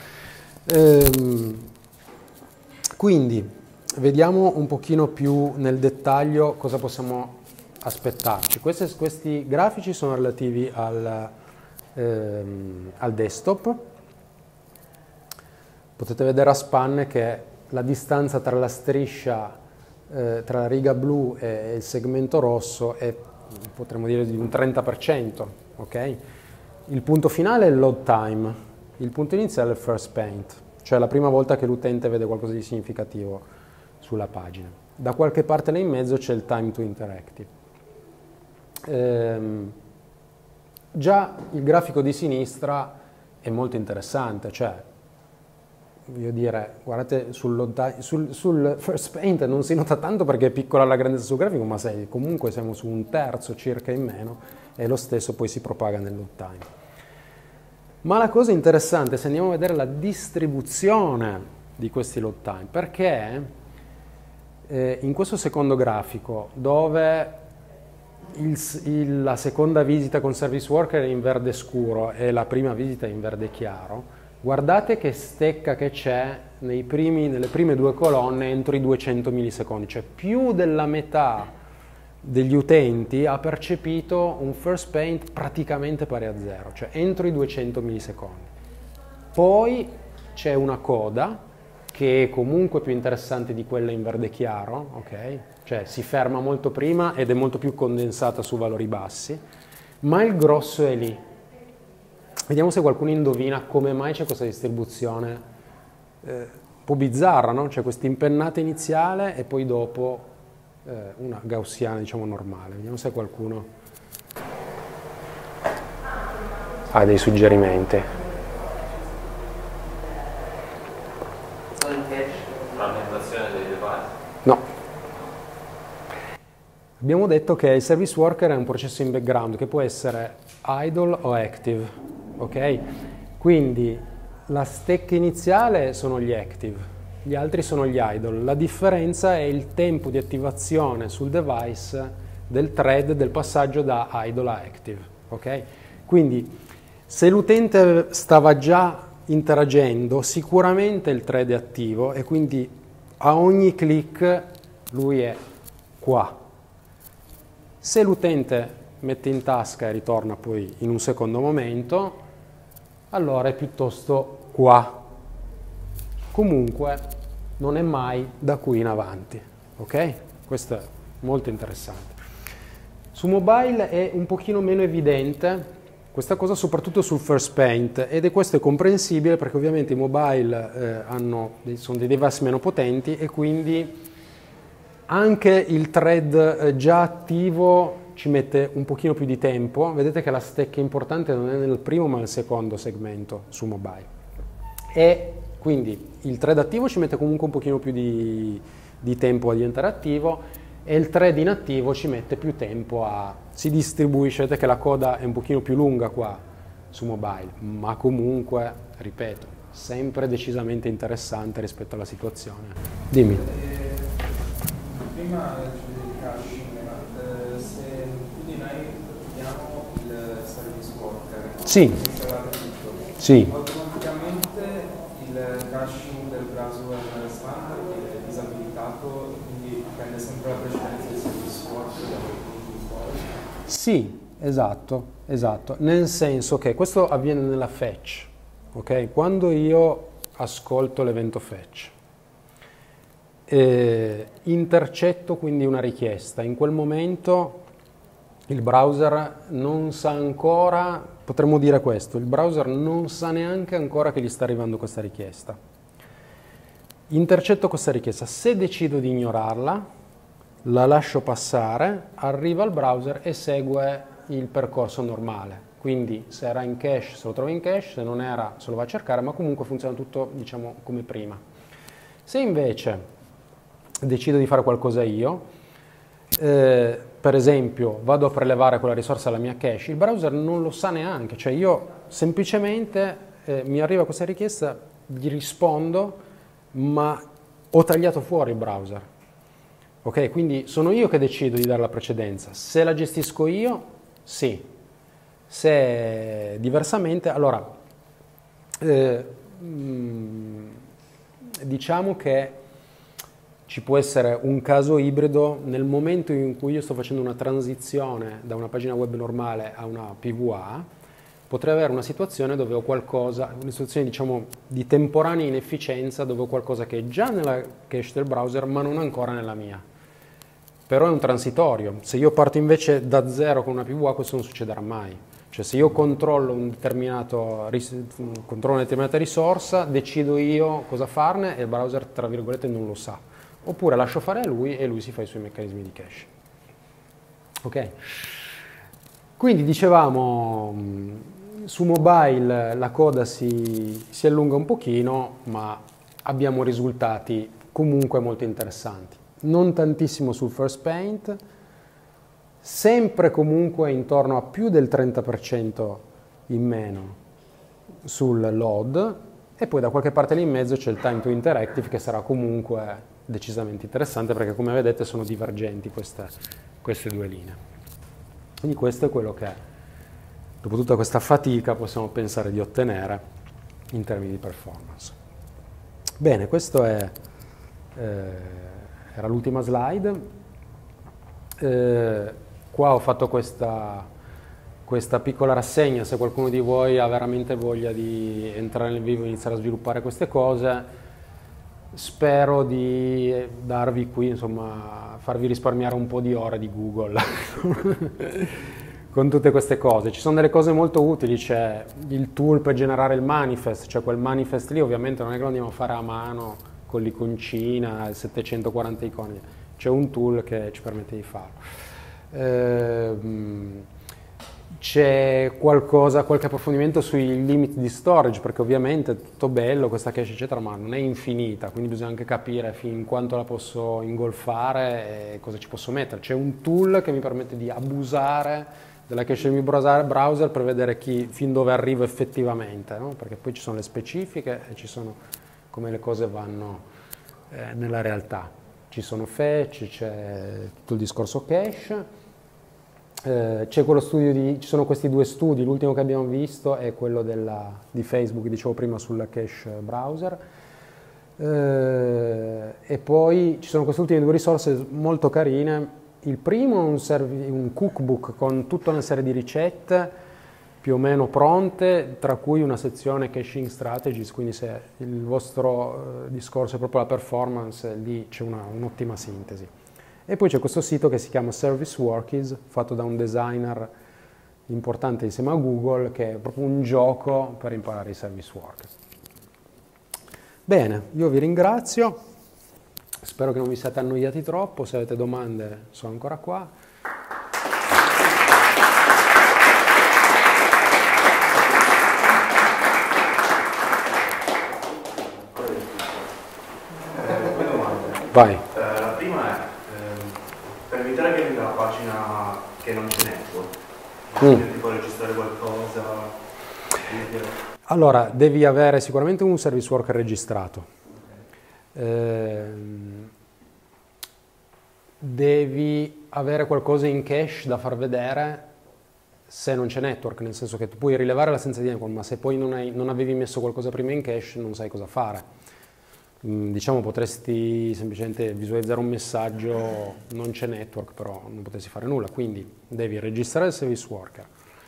quindi vediamo un pochino più nel dettaglio cosa possiamo aspettarci. Questi grafici sono relativi al desktop. Potete vedere a spanne che la distanza tra la striscia, tra la riga blu e il segmento rosso è, potremmo dire, di un 30%. Okay? Il punto finale è il load time, il punto iniziale è il first paint, cioè la prima volta che l'utente vede qualcosa di significativo sulla pagina. Da qualche parte là in mezzo c'è il time to interactive. Già il grafico di sinistra è molto interessante, cioè, voglio dire, guardate sul first paint non si nota tanto perché è piccola la grandezza sul grafico, ma comunque siamo su un terzo circa in meno e lo stesso poi si propaga nel load time. Ma la cosa interessante, se andiamo a vedere la distribuzione di questi load time, perché in questo secondo grafico, dove la seconda visita con service worker è in verde scuro e la prima visita è in verde chiaro, guardate che stecca che c'è nelle prime due colonne entro i 200 millisecondi, cioè più della metà degli utenti ha percepito un first paint praticamente pari a zero, cioè entro i 200 millisecondi. Poi c'è una coda che è comunque più interessante di quella in verde chiaro, ok? Cioè si ferma molto prima ed è molto più condensata su valori bassi, ma il grosso è lì. Vediamo se qualcuno indovina come mai c'è questa distribuzione un po' bizzarra, no? C'è questa impennata iniziale e poi dopo una gaussiana, diciamo, normale. Vediamo se qualcuno ha dei suggerimenti. Frammentazione dei device? No. Abbiamo detto che il service worker è un processo in background che può essere idle o active, ok? Quindi la stecca iniziale sono gli active, gli altri sono gli idle. La differenza è il tempo di attivazione sul device del thread del passaggio da idle a active, ok? Quindi se l'utente stava già interagendo, sicuramente il thread è attivo e quindi a ogni click lui è qua. Se l'utente mette in tasca e ritorna poi in un secondo momento, allora è piuttosto qua. Comunque non è mai da qui in avanti, ok? Questo è molto interessante. Su mobile è un pochino meno evidente questa cosa, soprattutto sul first paint, ed questo è comprensibile perché ovviamente i mobile sono dei device meno potenti e quindi anche il thread già attivo ci mette un pochino più di tempo. Vedete che la stecca importante non è nel primo ma nel secondo segmento su mobile, e quindi il thread attivo ci mette comunque un pochino più di tempo a diventare attivo e il thread inattivo ci mette più tempo si distribuisce. Vedete che la coda è un pochino più lunga qua su mobile, ma comunque, ripeto, sempre decisamente interessante rispetto alla situazione. Dimmi. Prima del caching, se quindi noi vediamo il service worker, Sì. Sì. automaticamente il caching del browser standard è disabilitato, quindi prende sempre la precedenza del service worker da quel punto in poi. Sì, esatto, nel senso che questo avviene nella fetch, ok? Quando io ascolto l'evento fetch, intercetto quindi una richiesta, in quel momento il browser non sa ancora, potremmo dire questo, il browser non sa neanche ancora che gli sta arrivando questa richiesta. Intercetto questa richiesta, se decido di ignorarla, la lascio passare, arriva al browser e segue il percorso normale. Quindi se era in cache se lo trova in cache, se non era se lo va a cercare, ma comunque funziona tutto, diciamo, come prima. Se invece decido di fare qualcosa io, per esempio vado a prelevare quella risorsa alla mia cache, il browser non lo sa neanche, cioè io semplicemente mi arriva questa richiesta, gli rispondo, ma ho tagliato fuori il browser. Ok, quindi sono io che decido di dare la precedenza. Se la gestisco io, sì. Se diversamente, allora diciamo che ci può essere un caso ibrido nel momento in cui io sto facendo una transizione da una pagina web normale a una PWA, potrei avere una situazione dove ho qualcosa, una situazione diciamo di temporanea inefficienza, dove ho qualcosa che è già nella cache del browser ma non ancora nella mia. Però è un transitorio. Se io parto invece da zero con una PWA, questo non succederà mai. Cioè se io controllo una determinata risorsa, decido io cosa farne e il browser, tra virgolette, non lo sa. Oppure lascio fare a lui e lui si fa i suoi meccanismi di cache. Ok? Quindi dicevamo, su mobile la coda si allunga un pochino, ma abbiamo risultati comunque molto interessanti. Non tantissimo sul first paint, sempre comunque intorno a più del 30% in meno sul load, e poi da qualche parte lì in mezzo c'è il time to interactive, che sarà comunque decisamente interessante perché, come vedete, sono divergenti queste due linee. Quindi questo è quello che dopo tutta questa fatica possiamo pensare di ottenere in termini di performance. Bene, questo era l'ultima slide. Qua ho fatto questa piccola rassegna. Se qualcuno di voi ha veramente voglia di entrare nel vivo e iniziare a sviluppare queste cose, spero di darvi qui, insomma, farvi risparmiare un po' di ore di Google con tutte queste cose. Ci sono delle cose molto utili, c'è il tool per generare il manifest, cioè quel manifest lì ovviamente non è che lo andiamo a fare a mano con l'iconcina, 740 icone, c'è un tool che ci permette di farlo. C'è qualche approfondimento sui limit di storage, perché ovviamente è tutto bello questa cache eccetera, ma non è infinita, quindi bisogna anche capire fin quanto la posso ingolfare e cosa ci posso mettere. C'è un tool che mi permette di abusare della cache del mio browser per vedere fin dove arrivo effettivamente, no? Perché poi ci sono le specifiche e ci sono come le cose vanno nella realtà. Ci sono fetch, c'è tutto il discorso cache. C'è quello ci sono questi due studi, l'ultimo che abbiamo visto è quello di Facebook, dicevo prima, sulla cache browser, e poi ci sono queste ultime due risorse molto carine. Il primo è un cookbook con tutta una serie di ricette più o meno pronte, tra cui una sezione caching strategies, quindi se il vostro discorso è proprio la performance, lì c'è un'ottima sintesi. E poi c'è questo sito che si chiama Service Workies, fatto da un designer importante insieme a Google, che è proprio un gioco per imparare i service workers. Bene, io vi ringrazio, spero che non vi siate annoiati troppo, se avete domande sono ancora qua. Due domande. Vai. La prima è, per evitare che venga la pagina che non c'è network, tipo registrare qualcosa. Allora, devi avere sicuramente un service worker registrato. Devi avere qualcosa in cache da far vedere se non c'è network, nel senso che tu puoi rilevare l'assenza di network, ma se poi non avevi messo qualcosa prima in cache non sai cosa fare. Diciamo, potresti semplicemente visualizzare un messaggio, non c'è network, però non potresti fare nulla, quindi devi registrare il service worker,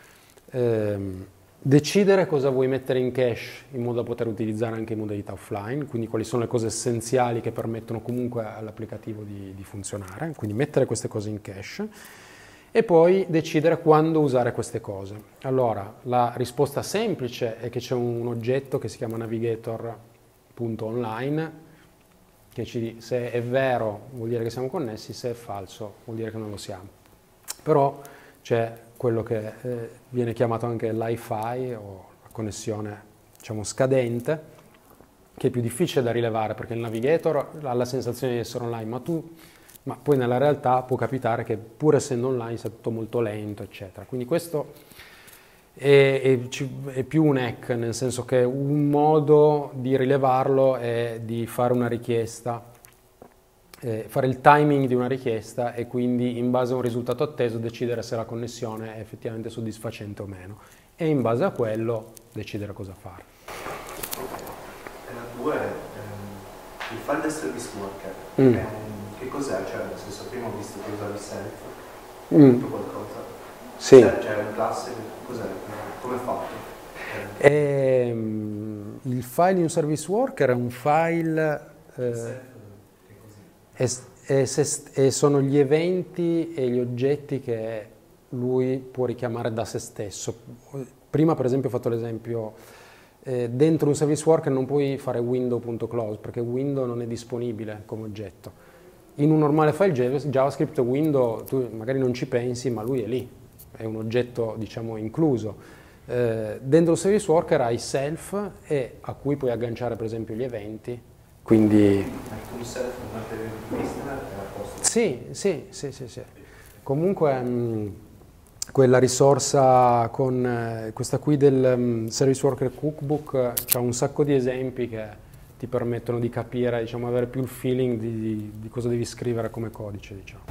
decidere cosa vuoi mettere in cache in modo da poter utilizzare anche in modalità offline, quindi quali sono le cose essenziali che permettono comunque all'applicativo di funzionare, quindi mettere queste cose in cache e poi decidere quando usare queste cose. Allora, la risposta semplice è che c'è un oggetto che si chiama navigator.online che ci dice se è vero vuol dire che siamo connessi, se è falso vuol dire che non lo siamo. Però c'è quello che viene chiamato anche l'I-Fi o la connessione, diciamo, scadente, che è più difficile da rilevare perché il navigator ha la sensazione di essere online, ma poi nella realtà può capitare che pur essendo online sia tutto molto lento, eccetera. Quindi questo è più un hack, nel senso che un modo di rilevarlo è di fare una richiesta, fare il timing di una richiesta e quindi in base a un risultato atteso decidere se la connessione è effettivamente soddisfacente o meno e in base a quello decidere cosa fare. E la 2 è il file del service worker che cos'è? Cioè, nel senso, prima ho visto che usavi self, tutto qualcosa. Sì. C'è una classe, cos'è? Come è fatto? Il file di un service worker è un file e sono gli eventi e gli oggetti che lui può richiamare da se stesso. Prima per esempio ho fatto l'esempio, dentro un service worker non puoi fare window.close perché window non è disponibile come oggetto. In un normale file JavaScript window tu magari non ci pensi, ma lui è lì, è un oggetto diciamo incluso. Dentro un service worker hai self e a cui puoi agganciare per esempio gli eventi, quindi... Un self, un listener è a posto? Sì. Comunque quella risorsa con questa qui del Service Worker Cookbook c'ha un sacco di esempi che ti permettono di capire, diciamo, avere più il feeling di cosa devi scrivere come codice, diciamo.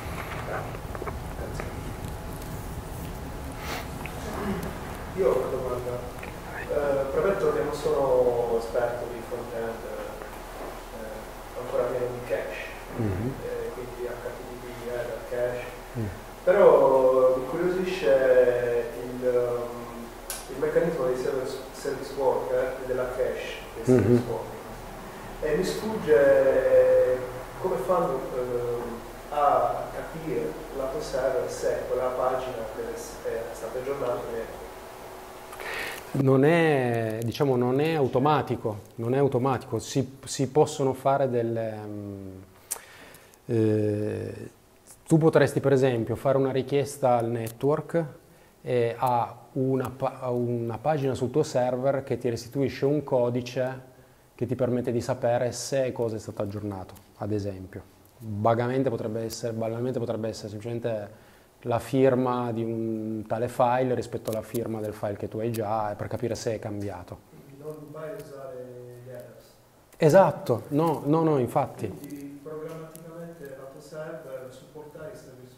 Io ho una domanda. Premetto che non sono esperto di front-end, ancora meno di cache, quindi HTTP, header, cache, però mi incuriosisce il meccanismo dei service worker e della cache dei service worker. E mi sfugge come fanno a capire lato server se quella pagina è stata aggiornata o meno. Non è, diciamo, non è automatico, si possono fare delle... tu potresti per esempio fare una richiesta al network e a una pagina sul tuo server che ti restituisce un codice che ti permette di sapere se e cosa è stato aggiornato, ad esempio. Banalmente potrebbe essere semplicemente la firma di un tale file rispetto alla firma del file che tu hai già, per capire se è cambiato. Quindi non mai usare gli headers. Esatto, no, infatti. Quindi programmaticamente lato server supportare i service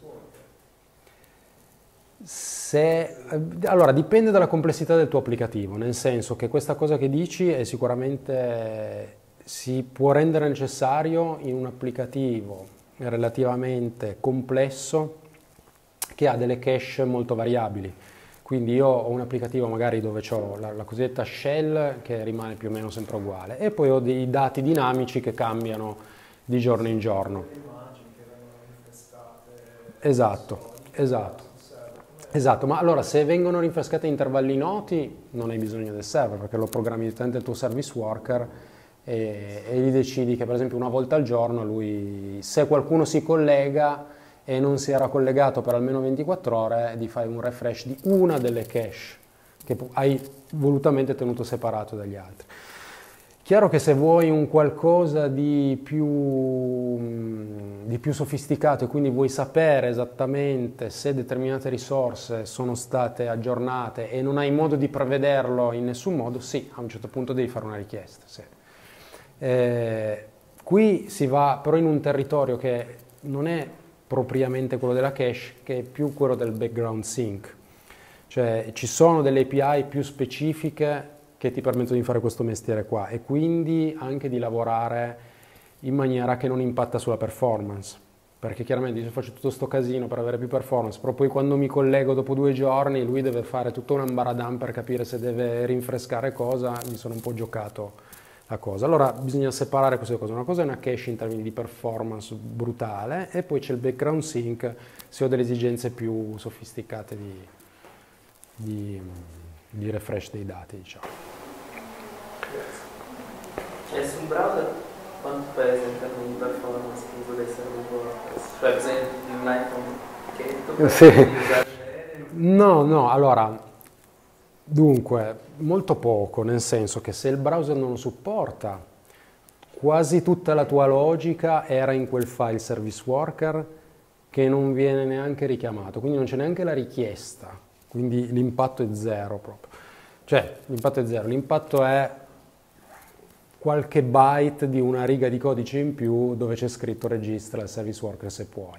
worker. Allora, dipende dalla complessità del tuo applicativo, nel senso che questa cosa che dici è sicuramente si può rendere necessario in un applicativo relativamente complesso che ha delle cache molto variabili. Quindi io ho un applicativo magari dove ho la cosiddetta shell che rimane più o meno sempre uguale e poi ho dei dati dinamici che cambiano di giorno in giorno. Le immagini che vengono rinfrescate. Esatto, ma allora se vengono rinfrescate a intervalli noti non hai bisogno del server perché lo programmi direttamente il tuo service worker e gli decidi che per esempio una volta al giorno lui, se qualcuno si collega e non si era collegato per almeno 24 ore, gli fai un refresh di una delle cache che hai volutamente tenuto separato dagli altri. Chiaro che se vuoi un qualcosa di più sofisticato e quindi vuoi sapere esattamente se determinate risorse sono state aggiornate e non hai modo di prevederlo in nessun modo, sì, a un certo punto devi fare una richiesta. Sì. Qui si va però in un territorio che non è propriamente quello della cache, che è più quello del background sync. Cioè ci sono delle API più specifiche che ti permettono di fare questo mestiere qua e quindi anche di lavorare in maniera che non impatta sulla performance. Perché chiaramente io faccio tutto sto casino per avere più performance, però poi quando mi collego dopo 2 giorni lui deve fare tutto un ambaradam per capire se deve rinfrescare cosa, mi sono un po' giocato la cosa. Allora bisogna separare queste cose, una cosa è una cache in termini di performance brutale e poi c'è il background sync se ho delle esigenze più sofisticate di refresh dei dati, diciamo. E sul browser quanto pesa in termini di performance l'uso dei server workers? Cioè per esempio di un iPhone che sì. No, allora dunque molto poco, nel senso che se il browser non lo supporta quasi tutta la tua logica era in quel file service worker che non viene neanche richiamato, quindi non c'è neanche la richiesta, quindi l'impatto è zero proprio. Cioè l'impatto è zero, l'impatto è qualche byte di una riga di codice in più dove c'è scritto registra il service worker se puoi.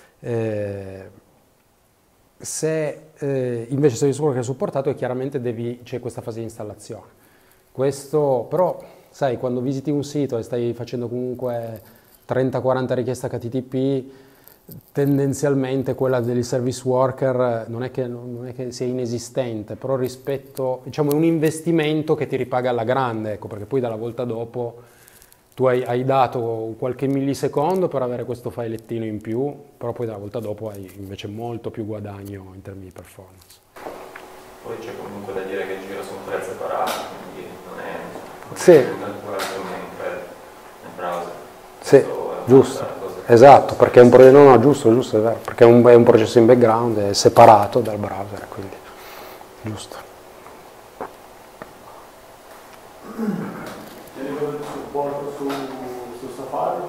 Se invece il service worker è supportato, chiaramente c'è questa fase di installazione. Questo però sai, quando visiti un sito e stai facendo comunque 30-40 richieste HTTP, tendenzialmente quella degli service worker non è che sia inesistente, però rispetto, diciamo, è un investimento che ti ripaga alla grande, ecco, perché poi dalla volta dopo tu hai dato qualche millisecondo per avere questo filettino in più, però poi dalla volta dopo hai invece molto più guadagno in termini di performance. Poi c'è comunque da dire che gira su un thread separato, quindi non è sì. nel browser. Sì, giusto. Esatto, perché è un processo, no, giusto, è vero, perché è un processo in background, è separato dal browser, quindi giusto. Tieni quello di supporto su Safari?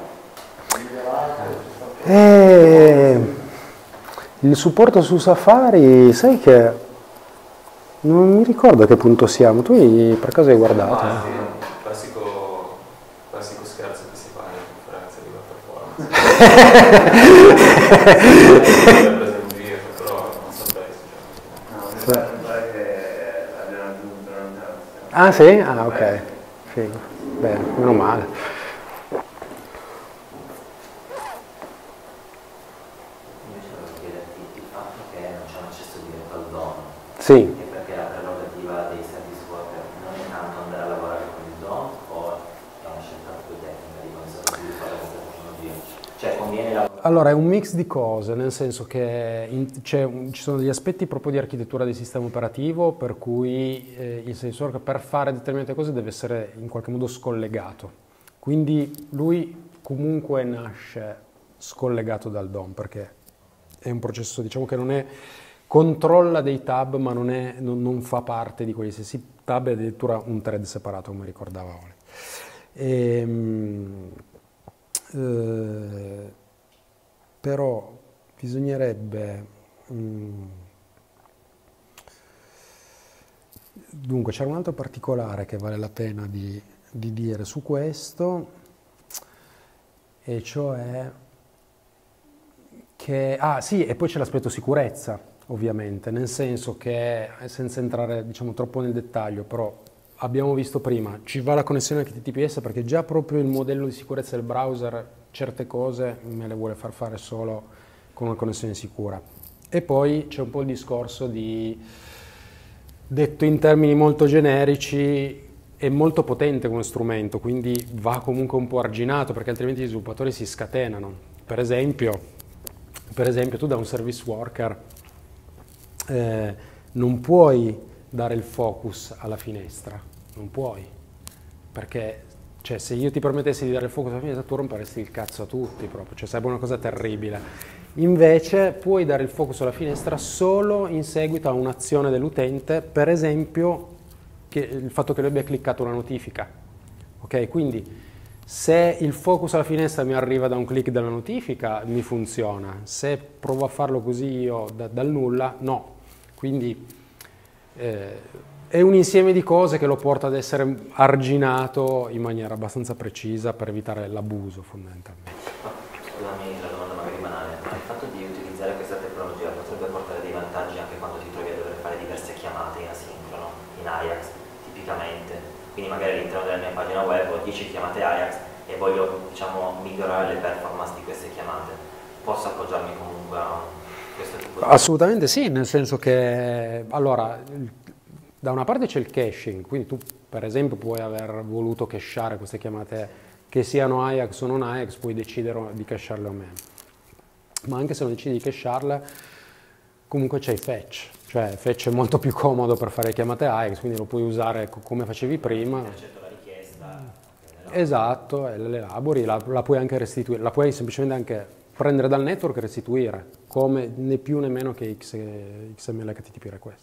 Il supporto su Safari, sai che non mi ricordo a che punto siamo, tu per caso hai guardato? Sì, classico scherzo che si fa in conferenze di web performance. Però non saprei. No, mi pare che abbiano aggiunto una. Ah sì? Ah ok, figo, bene, meno male. Invece volevo chiederti il fatto che non c'è un accesso diretto al DOM. Sì. E perché la prerogativa dei service worker non è tanto andare a lavorare con il DOM o è una scelta più tecnica di come si sviluppare questa tecnologia? Cioè conviene lavorare? Allora è un mix di cose, nel senso che ci sono degli aspetti proprio di architettura del sistema operativo per cui il service worker per fare determinate cose deve essere in qualche modo scollegato. Quindi lui comunque nasce scollegato dal DOM perché è un processo, diciamo, che non è, controlla dei tab ma non fa parte di quegli stessi tab, è addirittura un thread separato come ricordava Oli. Però bisognerebbe, dunque c'era un altro particolare che vale la pena di dire su questo, e cioè che, sì, e poi c'è l'aspetto sicurezza ovviamente, nel senso che, senza entrare diciamo troppo nel dettaglio, però abbiamo visto prima, ci va la connessione HTTPS perché già proprio il modello di sicurezza del browser certe cose me le vuole far fare solo con una connessione sicura. E poi c'è un po' il discorso di, detto in termini molto generici, è molto potente come strumento, quindi va comunque un po' arginato perché altrimenti gli sviluppatori si scatenano. Per esempio tu da un service worker non puoi dare il focus alla finestra, non puoi, perché cioè, se io ti permettessi di dare il focus alla finestra tu romperesti il cazzo a tutti proprio, cioè sarebbe una cosa terribile. Invece puoi dare il focus alla finestra solo in seguito a un'azione dell'utente, per esempio il fatto che lui abbia cliccato una notifica. Ok, quindi se il focus alla finestra mi arriva da un click della notifica mi funziona, se provo a farlo così io dal nulla no. Quindi è un insieme di cose che lo porta ad essere arginato in maniera abbastanza precisa per evitare l'abuso fondamentalmente. Scusami la domanda magari banale, ma il fatto di utilizzare questa tecnologia potrebbe portare dei vantaggi anche quando ti trovi a dover fare diverse chiamate in asincrono, in Ajax tipicamente, quindi magari all'interno della mia pagina web ho 10 chiamate Ajax e voglio, diciamo, migliorare le performance di queste chiamate, posso appoggiarmi comunque a questo tipo di... Assolutamente sì, nel senso che allora da una parte c'è il caching, quindi tu per esempio puoi aver voluto cachare queste chiamate che siano Ajax o non Ajax, puoi decidere di cacharle o meno, ma anche se non decidi di cacharle comunque c'è il fetch, cioè fetch è molto più comodo per fare chiamate Ajax, quindi lo puoi usare come facevi prima. Accetto la richiesta. Esatto, e l'elabori, la puoi anche restituire, la puoi semplicemente anche prendere dal network e restituire, come né più né meno che XML HTTP request.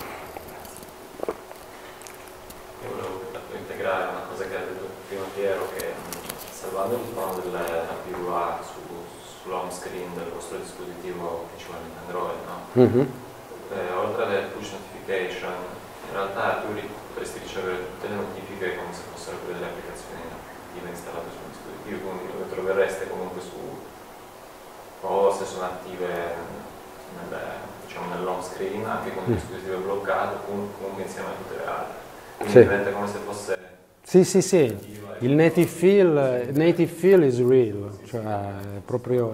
Io volevo integrare una cosa che ha detto prima Piero, che salvando il tono della PWA sull'home screen del vostro dispositivo principalmente Android, no? Oltre alle push notification, in realtà tu potresti ricevere tutte le notifiche come se fossero quelle delle applicazioni native installate sul dispositivo, quindi le trovereste comunque su, o se sono attive nell'home screen, anche con il dispositivo bloccato, comunque insieme a tutte le altre. Quindi diventa come se fosse Sì, sì, sì, il native fill is real, cioè è proprio...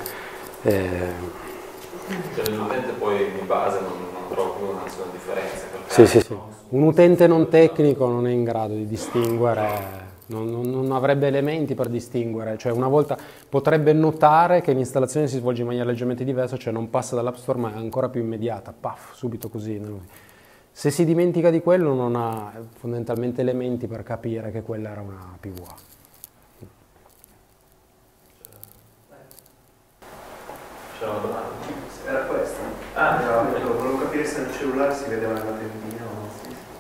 Cioè l'utente poi di base non trova più nessuna differenza. Sì, sì, sì. Un utente non tecnico non è in grado di distinguere, non avrebbe elementi per distinguere, cioè una volta potrebbe notare che l'installazione si svolge in maniera leggermente diversa, cioè non passa dall'App Store ma è ancora più immediata, paf, subito così. Se si dimentica di quello non ha fondamentalmente elementi per capire che quella era una PVA. C'era una domanda? Era questa? Volevo capire se nel cellulare si vedeva la tendina o no.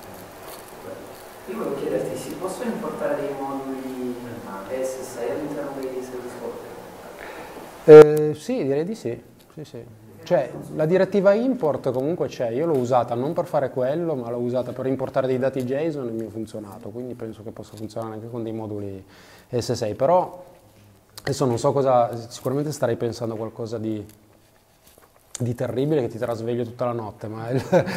Io volevo chiederti, si possono importare dei moduli SSI all'interno dei service worker? Sì, direi di sì. Sì, sì. Cioè, la direttiva import comunque c'è, io l'ho usata non per fare quello, ma l'ho usata per importare dei dati JSON e mi ha funzionato, quindi penso che possa funzionare anche con dei moduli SSI, però adesso non so cosa, sicuramente starei pensando a qualcosa di terribile che ti terrà sveglio tutta la notte, ma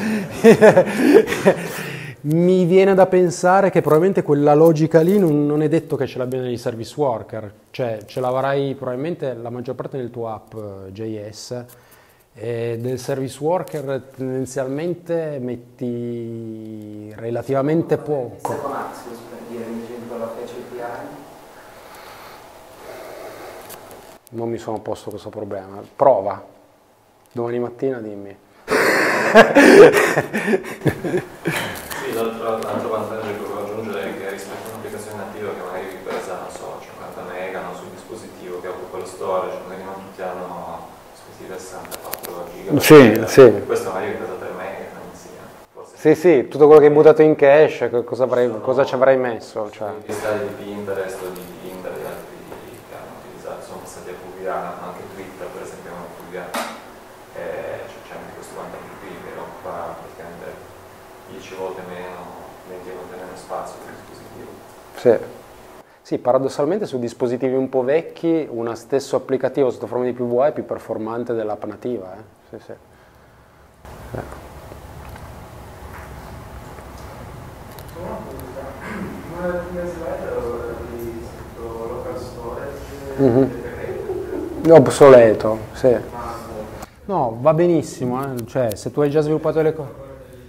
mi viene da pensare che probabilmente quella logica lì non è detto che ce l'abbia nei service worker, cioè ce l'avrai probabilmente la maggior parte nel tuo app JS e del service worker tendenzialmente metti relativamente poco. Con Axios per dire, invece di quello che c'è API. Non mi sono posto questo problema, prova, domani mattina dimmi. Sì, l'altro vantaggio che volevo aggiungere è che rispetto a un'applicazione nativa che magari vi pesa, non so, 50 mega no, sul dispositivo che occupa lo storage, magari non tutti hanno dispositivi da 64 giga. Sì, sì. Questo magari pesa 3 mega insieme. Sì, sì, tutto quello che hai buttato in cache, cosa ci avrai messo? Cioè. I stati di Pinterest o di Tinder e altri che hanno utilizzato, sono passati a VVA, anche Twitter per esempio è una VVA. C'è anche questo vantaggio qui che occupa praticamente 10 volte meno, 20 volte meno spazio per il dispositivo. Sì. Sì, paradossalmente su dispositivi un po' vecchi uno stesso applicativo sotto forma di PVA è più performante dell'app nativa. Sì, sì. Una delle prime slide avevi scritto local storage, Obsoleto, sì. No, va benissimo, cioè se tu hai già sviluppato le cose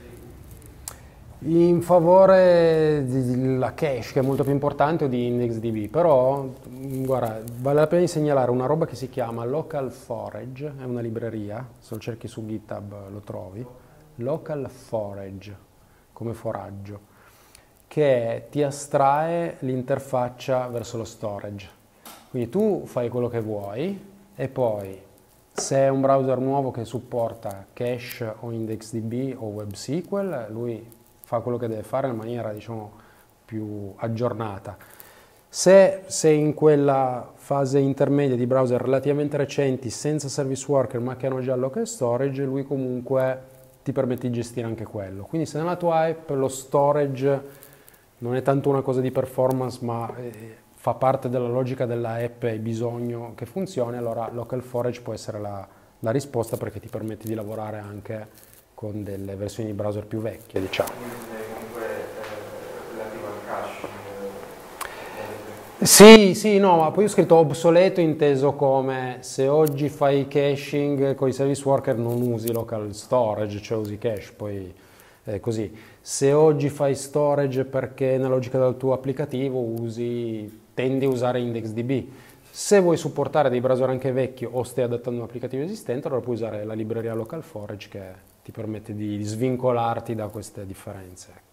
in favore della cache che è molto più importante o di IndexDB, però guarda, vale la pena di segnalare una roba che si chiama Local Forage, è una libreria, se lo cerchi su GitHub lo trovi, Local Forage, come foraggio, che ti astrae l'interfaccia verso lo storage. Quindi tu fai quello che vuoi e poi se è un browser nuovo che supporta cache o IndexDB o WebSQL, lui fa quello che deve fare in maniera, diciamo, più aggiornata. Se sei in quella fase intermedia di browser relativamente recenti, senza service worker ma che hanno già local storage, lui comunque ti permette di gestire anche quello. Quindi se nella tua app lo storage non è tanto una cosa di performance, ma fa parte della logica della app e hai bisogno che funzioni, allora local forage può essere la risposta perché ti permette di lavorare anche con delle versioni di browser più vecchie, diciamo. comunque relativo al caching. Sì, sì, no, ma poi ho scritto obsoleto inteso come se oggi fai caching con i service worker non usi local storage, cioè usi cache, poi così. Se oggi fai storage perché nella logica del tuo applicativo tendi a usare IndexDB. Se vuoi supportare dei browser anche vecchi o stai adattando un applicativo esistente, allora puoi usare la libreria local forage che ti permette di svincolarti da queste differenze.